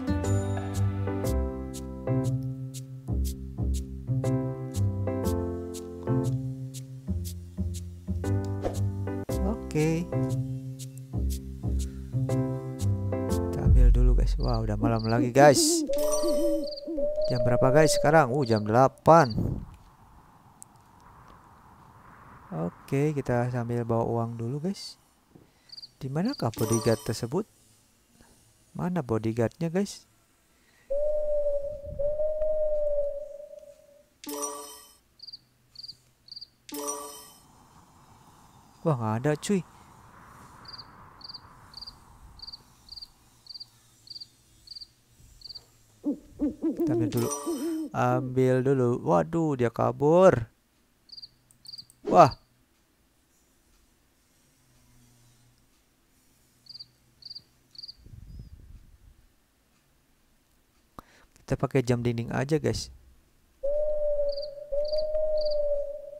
Oke. Kita ambil dulu guys. Wah, udah malam lagi guys. Jam berapa guys sekarang? Jam 8. Oke, kita sambil bawa uang dulu guys. Dimanakah bodyguard tersebut? Mana bodyguardnya guys? Wah, nggak ada cuy. Kita ambil dulu. Ambil dulu. Waduh, dia kabur. Wah. Kita pakai jam dinding aja guys.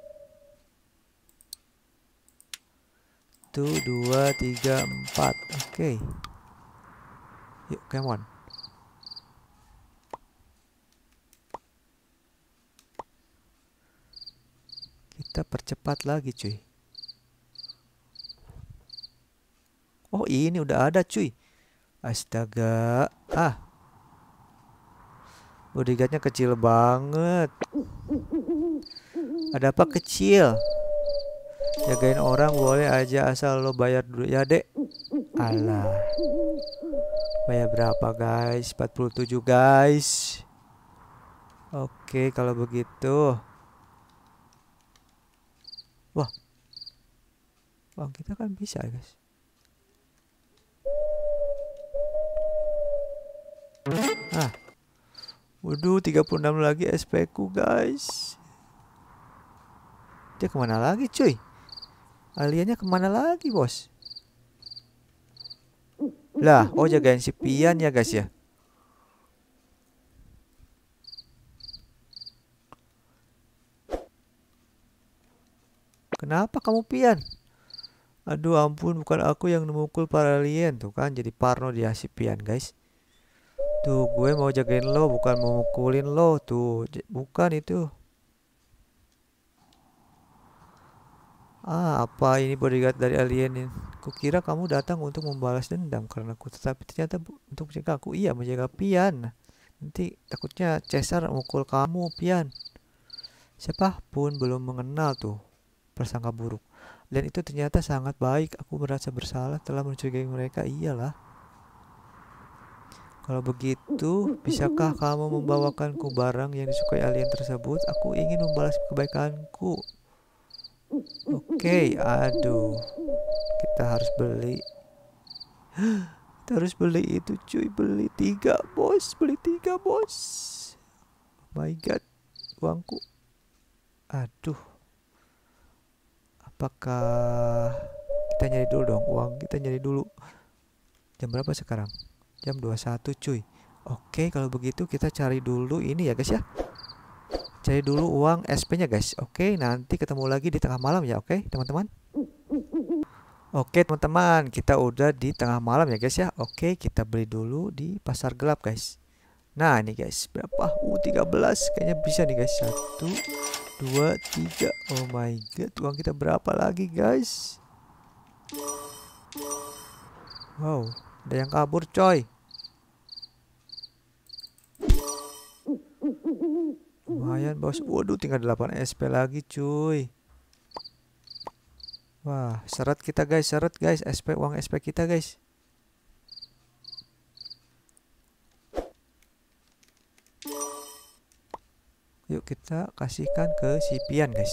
2, 3, 4. Oke. Yuk, come on. Kita percepat lagi, cuy. Oh, ini udah ada, cuy. Astaga. Bodyguardnya kecil banget. Ada apa kecil? Jagain orang boleh aja asal lo bayar dulu ya, Dek. Alah. Bayar berapa, guys? 47, guys. Oke, kalau begitu. Wah. Bang, kita kan bisa, guys. Waduh, 36 lagi SP ku, guys. Dia kemana lagi, cuy? Aliennya kemana lagi, bos? Lah, oh jagain si Pian ya, guys ya. Kenapa kamu, Pian? Aduh ampun, bukan aku yang memukul para alien. Tuh kan, jadi parno dia si Pian, guys. Tuh, gue mau jagain lo, bukan mau mukulin lo. Tuh, bukan itu. Apa ini bodyguard dari alien ini? Kukira kamu datang untuk membalas dendam karena aku, tetapi ternyata untuk menjaga aku. Iya, menjaga Pian. Nanti takutnya Caesar mukul kamu, Pian. Siapapun belum mengenal tuh prasangka buruk. Dan itu ternyata sangat baik. Aku merasa bersalah telah mencurigai mereka. Iyalah. Kalau begitu, bisakah kamu membawakanku barang yang disukai alien tersebut? Aku ingin membalas kebaikanku. Oke, aduh. Kita harus beli. Kita harus beli itu, cuy. Beli 3, bos. Beli 3, bos. Oh my god. Uangku. Aduh. Apakah kita nyari dulu dong uang? Kita nyari dulu. Jam berapa sekarang? Jam 21, cuy. Oke, kalau begitu kita cari dulu ini ya, guys ya. Cari dulu uang SP-nya, guys. Oke, nanti ketemu lagi di tengah malam ya, oke, teman-teman. Oke, teman-teman, kita udah di tengah malam ya, guys ya. Oke, kita beli dulu di pasar gelap, guys. Nah, ini guys, berapa? 13, kayaknya bisa nih, guys. 1, 2, 3. Oh my god, uang kita berapa lagi, guys? Wow, ada yang kabur, coy. Lumayan, bos. Waduh, tinggal 8 SP lagi, cuy. Wah, seret kita, guys. Seret, guys. SP, uang SP kita, guys. Yuk kita kasihkan ke si Pian, guys.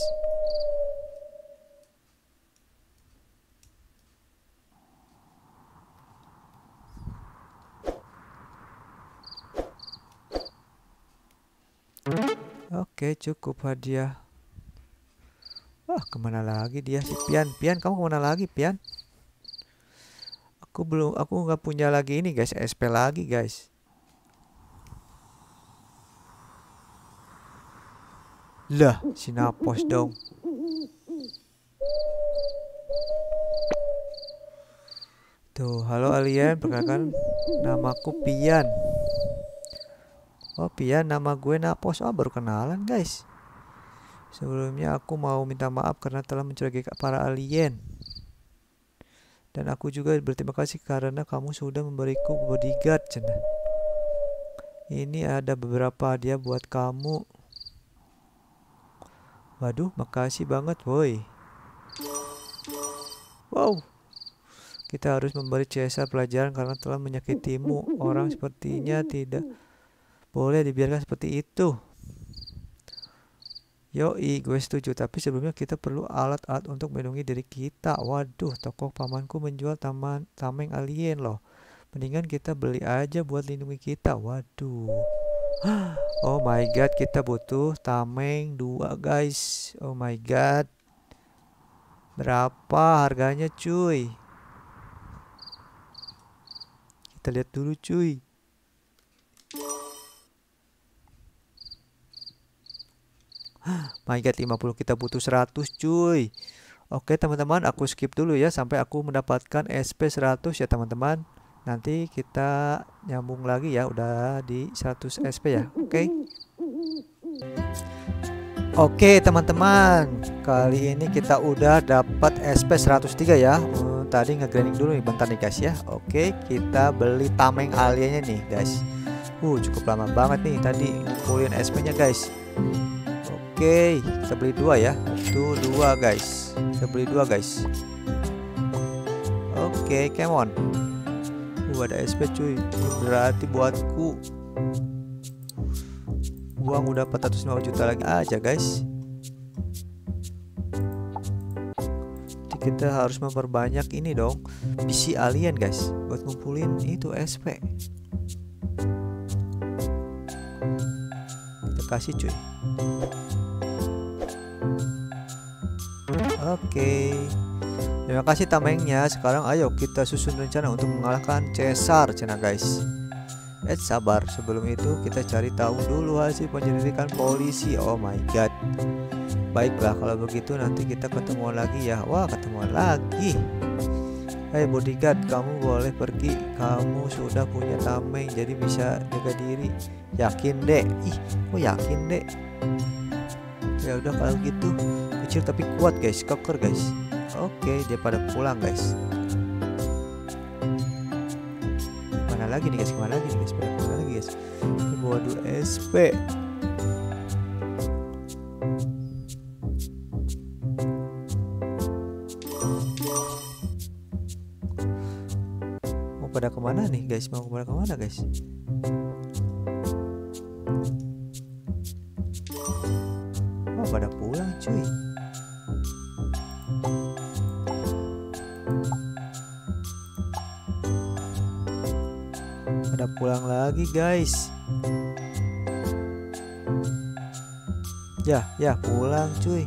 Oke, cukup hadiah. Wah, kemana lagi dia si Pian? Pian, kamu kemana lagi, Pian? Aku nggak punya lagi ini, guys. SP lagi, guys. Lah, Sinapos dong. Tuh, halo alien, perkenalkan namaku Pian. Oh, Pian, nama gue Napos. Oh, baru kenalan, guys. Sebelumnya aku mau minta maaf karena telah mencurigai para alien. Dan aku juga berterima kasih karena kamu sudah memberiku bodyguard, cenah. Ini ada beberapa hadiah buat kamu. Waduh, makasih banget, woi. Wow. Kita harus memberi Caesar pelajaran karena telah menyakitimu. Orang sepertinya tidak boleh dibiarkan seperti itu. Yoi, gue setuju. Tapi sebelumnya kita perlu alat-alat untuk melindungi diri kita. Waduh, toko pamanku menjual tameng alien loh. Mendingan kita beli aja buat lindungi kita. Waduh. Oh my god, kita butuh tameng 2, guys. Oh my god. Berapa harganya, cuy? Kita lihat dulu, cuy. My god, 50, kita butuh 100, cuy. Oke teman-teman, aku skip dulu ya sampai aku mendapatkan SP 100 ya teman-teman. Nanti kita nyambung lagi ya, udah di 100 SP ya. Oke teman-teman, kali ini kita udah dapat SP 103 ya. Tadi nge-grinding dulu nih, bentar nih guys ya. Oke, kita beli tameng aliennya nih guys. Cukup lama banget nih tadi ngumpulin SP nya guys. Oke, kita beli 2 ya. Itu 2 guys. Kita beli 2 guys. Oke, come on. Ada SP cuy. Ini berarti buatku uang udah 450 juta lagi aja guys. Jadi kita harus memperbanyak ini dong, PC alien guys, buat ngumpulin itu SP. Kita kasih cuy. Oke, terima kasih tamengnya. Sekarang ayo kita susun rencana untuk mengalahkan Caesar cina guys. Sabar, sebelum itu kita cari tahu dulu hasil penyelidikan polisi. Oh my god. Baiklah kalau begitu nanti kita ketemuan lagi ya. Wah, ketemuan lagi. Hai bodyguard, kamu boleh pergi. Kamu sudah punya tameng jadi bisa jaga diri. Yakin dek? Kok yakin dek? Ya udah kalau gitu, kecil tapi kuat guys, koker guys. Oke, dia pada pulang guys. Mana lagi nih guys? Kemana lagi nih guys? Mana lagi guys? Ke bawah 2 SP. Mau pada kemana nih guys? Mau pada kemana guys? Mau pada pulang cuy. Pada pulang lagi guys. Ya pulang cuy.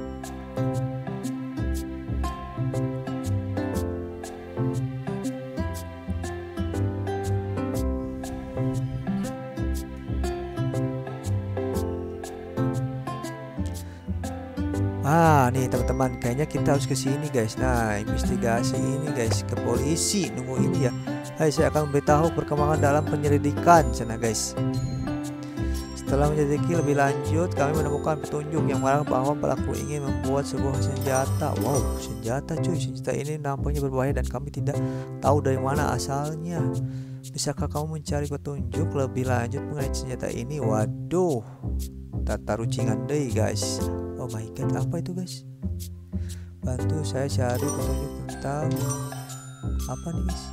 Nih teman-teman, kayaknya kita harus ke sini guys. Nah, investigasi ini guys, ke polisi nunggu ini ya. Hai, saya akan memberitahu perkembangan dalam penyelidikan sana guys. Setelah menyelidiki lebih lanjut, kami menemukan petunjuk yang mengarah bahwa pelaku ingin membuat sebuah senjata. Wow, senjata cuy. Senjata ini nampaknya berbahaya dan kami tidak tahu dari mana asalnya. Bisakah kamu mencari petunjuk lebih lanjut mengenai senjata ini? Waduh, tata rucingan deh guys. Oh my god, apa itu guys? Bantu saya cari petunjuk tentang apa nih guys?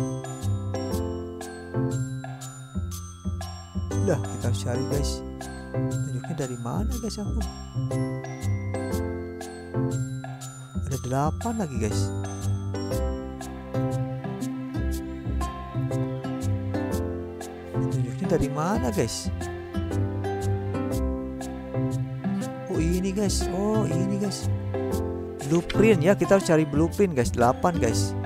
Udah, kita harus cari guys. Petunjuknya dari mana guys aku? Ada 8 lagi guys. Petunjuknya dari mana guys? Oh ini guys. Oh ini guys. Blueprint ya, kita harus cari blueprint guys. 8 guys.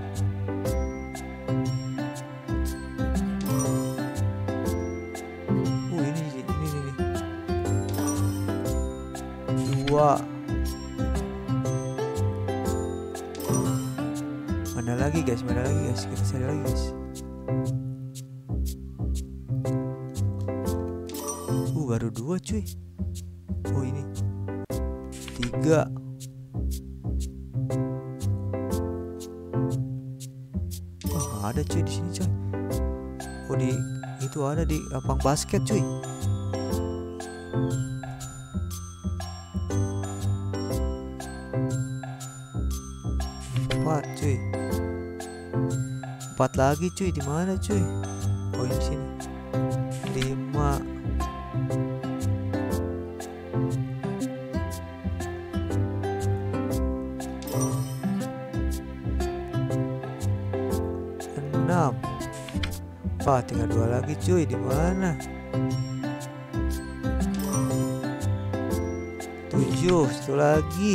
Mana lagi guys? Mana lagi guys? Kita cari lagi guys. Baru 2 cuy. Oh ini 3. Oh nggak ada cuy di sini cuy. Oh di itu ada di lapang basket cuy. Cuy, 4 lagi cuy. Di mana cuy? Oh di sini. 5. 6. Tinggal 2 lagi cuy. Di mana? 7. 1 lagi.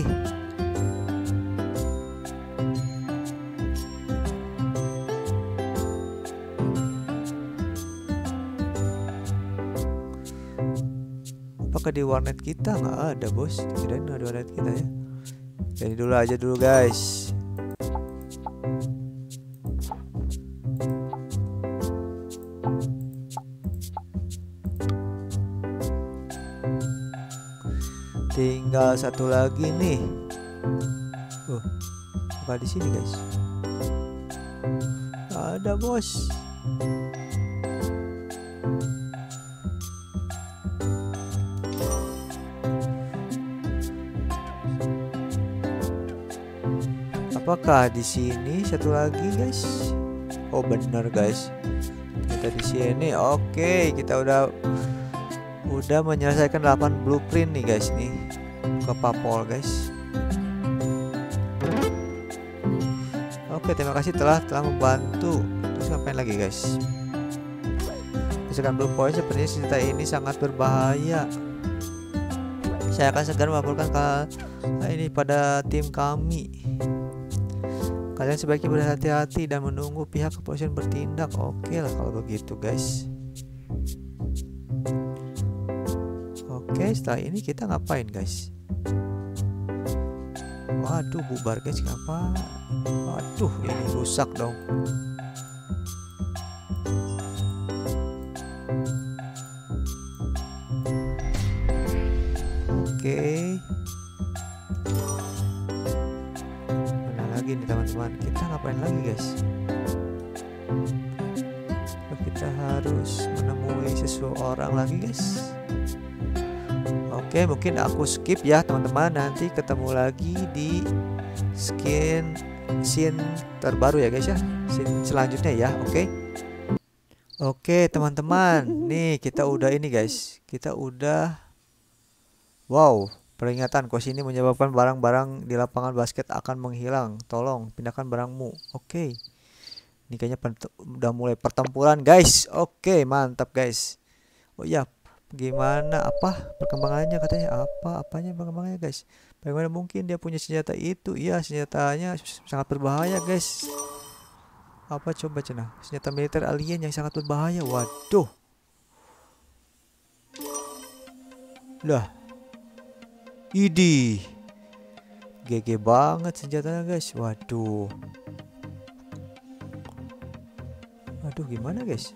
Apakah di warnet kita? Nggak ada bos. Kirain ada warnet kita ya. Jadi dulu aja dulu guys. Tinggal satu lagi nih. Apa di sini guys? Ada bos. Apakah di sini satu lagi guys? Oh bener guys. Kita di sini. Oke, kita udah menyelesaikan 8 blueprint nih guys nih. Buka papol guys. Oke, terima kasih telah membantu. Terus ngapain lagi guys? Misalkan blue point, sepertinya senjata ini sangat berbahaya. Saya akan segera melaporkan ini pada tim kami. Kalian sebaiknya berhati-hati dan menunggu pihak kepolisian bertindak. Oke lah kalau begitu guys. Oke, setelah ini kita ngapain guys? Waduh, bubar guys, kenapa? Waduh, ini rusak dong. Oke. Mana lagi nih teman-teman? Kita ngapain lagi guys? Kita harus menemui seseorang lagi guys. Oke, mungkin aku skip ya teman-teman. Nanti ketemu lagi di scene terbaru ya guys ya. Scene selanjutnya ya. Oke teman-teman. Nih kita udah ini guys. Kita udah. Wow, peringatan kos ini menyebabkan barang-barang di lapangan basket akan menghilang. Tolong pindahkan barangmu. Oke. Ini kayaknya udah mulai pertempuran guys. Oke, mantap guys. Oh ya, gimana perkembangannya katanya? Apanya perkembangannya guys? Bagaimana mungkin dia punya senjata itu? Iya, senjatanya sangat berbahaya guys. Apa coba cenah? Senjata militer alien yang sangat berbahaya. Waduh. Lah. Idih. GG banget senjatanya guys. Waduh. Waduh, gimana guys?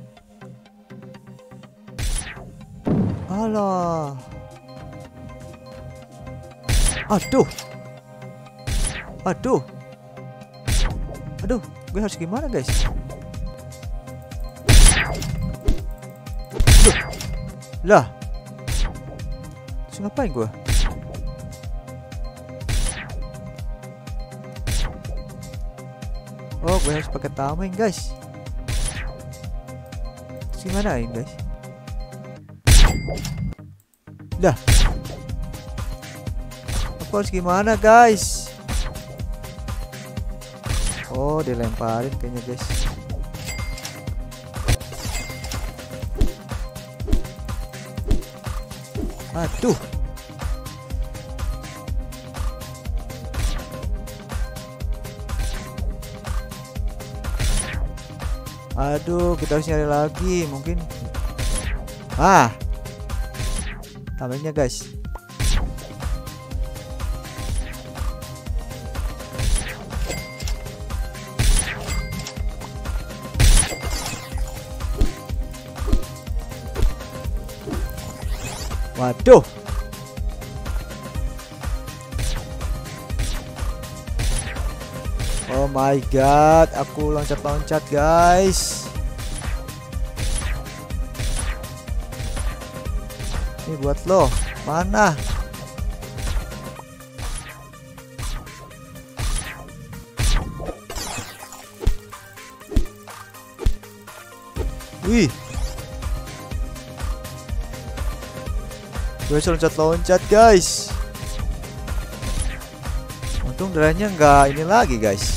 Alah. Aduh. Aduh. Aduh, gue harus gimana guys? Aduh. Lah. Terus ngapain gue? Oh, gue harus pakai tameng guys. Terus gimana ini guys? Dah. Aku harus gimana guys? Oh, dilemparin kayaknya guys. Aduh. Aduh, kita harus nyari lagi mungkin. Tamengnya guys. Waduh. Oh my god, aku loncat-loncat guys. Ini buat lo. Mana? Wih. Gue loncat-loncat guys. Untung darahnya nggak ini lagi guys.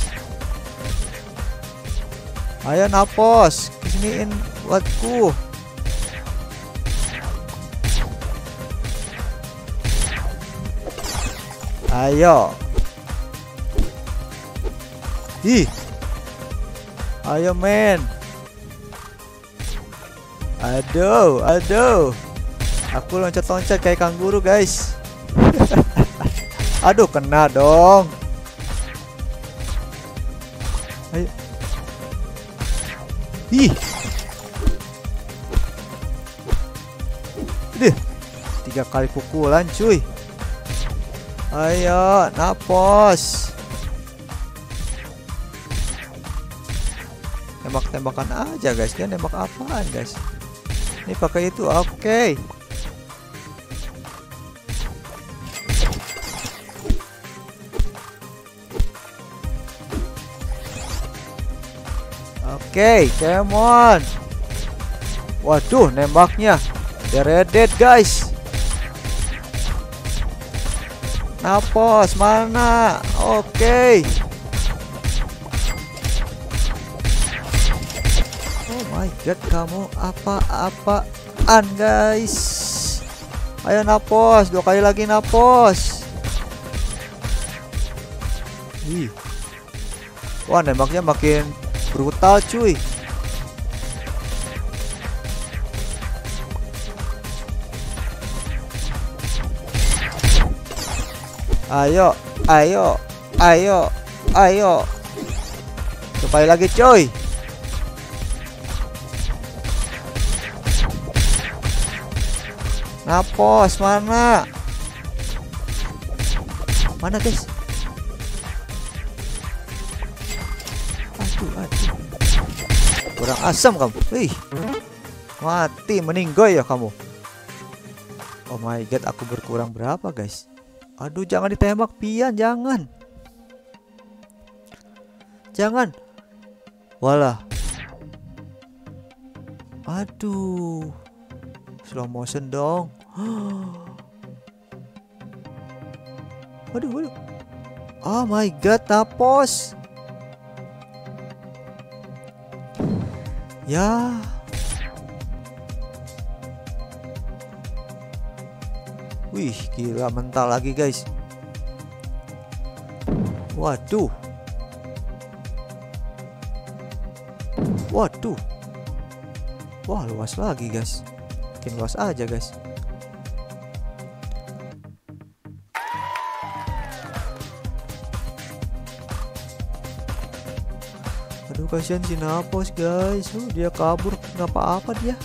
Ayo napos, kesiniin buatku. Ayo. Ih. Ayo men. Aduh. Aku loncat-loncat kayak kanguru guys. Aduh, kena dong. Ayo. Ih. Deh. 3 kali pukulan cuy. Ayo, napos. Tembak-tembakan aja guys. Dia nembak apaan guys? Ini pakai itu. Oke. Oke, come on. Waduh, nembaknya deredet guys. Napos mana? Oke. Oh my god, kamu apa-apaan guys? Ayo napos, 2 kali lagi napos. Ih. Wah, nembaknya makin brutal cuy. Ayo, ayo, ayo, ayo. Sekali lagi coy. Napos mana? Mana guys? Aduh. Kurang asam kamu. Wih. Mati meninggoy ya kamu. Oh my god, aku berkurang berapa guys? Aduh, jangan ditembak pian, jangan. Jangan. Walah. Aduh. Slow motion dong. Waduh. Oh my god, napos. Ya. Wih, gila, mental lagi guys. Waduh. Wah, luas lagi guys. Makin luas aja guys. Aduh, kasihan si Napos guys. Dia kabur, nggak apa-apa dia.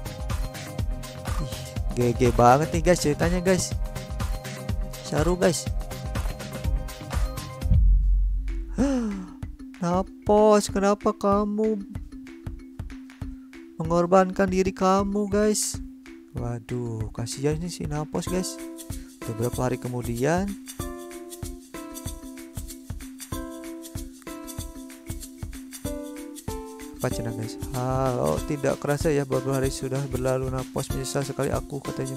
GG banget nih guys ceritanya guys. Seru guys. Napos, kenapa kamu mengorbankan diri kamu guys? Waduh, kasihan nih si Napos guys. Beberapa hari kemudian Pacina guys. Halo, tidak kerasa ya beberapa hari sudah berlalu. Napos menyesal sekali aku, katanya.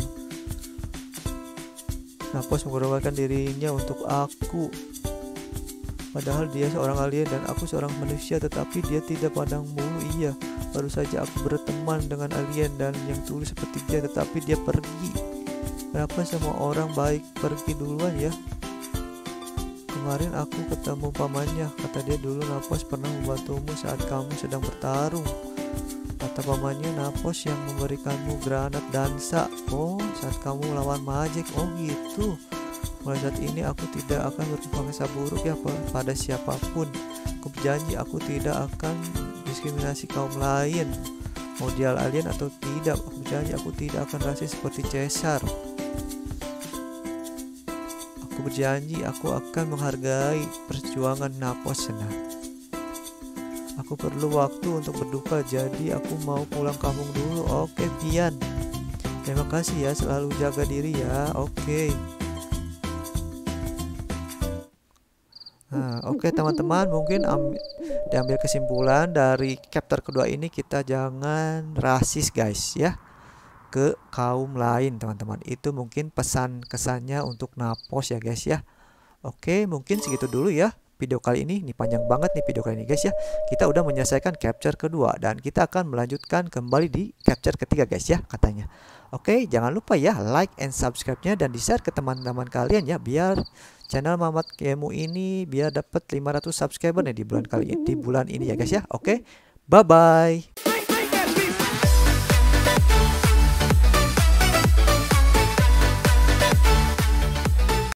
Napos mengorbankan dirinya untuk aku. Padahal dia seorang alien dan aku seorang manusia, tetapi dia tidak pandang bulu. Iya, baru saja aku berteman dengan alien dan yang tulus seperti dia, tetapi dia pergi. Kenapa semua orang baik pergi duluan ya? Kemarin aku ketemu pamannya, kata dia dulu Napos pernah membantumu saat kamu sedang bertarung. Kata pamannya Napos yang memberikanmu granat dansa. Oh, saat kamu melawan Majek. Oh gitu. Mulai saat ini aku tidak akan berprasangka buruk ya pada siapapun. Aku berjanji aku tidak akan diskriminasi kaum lain, mau dia alien atau tidak. Aku berjanji aku tidak akan rasis seperti Caesar. Aku berjanji aku akan menghargai perjuangan Napos senang. Aku perlu waktu untuk berduka, jadi aku mau pulang kampung dulu. Oke, Pian. Terima kasih ya, selalu jaga diri ya. Oke. Nah, oke teman-teman, mungkin diambil kesimpulan dari chapter kedua ini, kita jangan rasis guys ya ke kaum lain teman-teman. Itu mungkin pesan kesannya untuk Napos ya guys ya. Oke, mungkin segitu dulu ya video kali ini. Ini panjang banget nih video kali ini guys ya. Kita udah menyelesaikan capture kedua dan kita akan melanjutkan kembali di capture ketiga guys ya katanya. Oke, jangan lupa ya like and subscribe-nya dan di-share ke teman-teman kalian ya, biar channel Mamat Gemu ini biar dapat 500 subscriber nih di bulan ini ya guys ya. Oke, bye bye.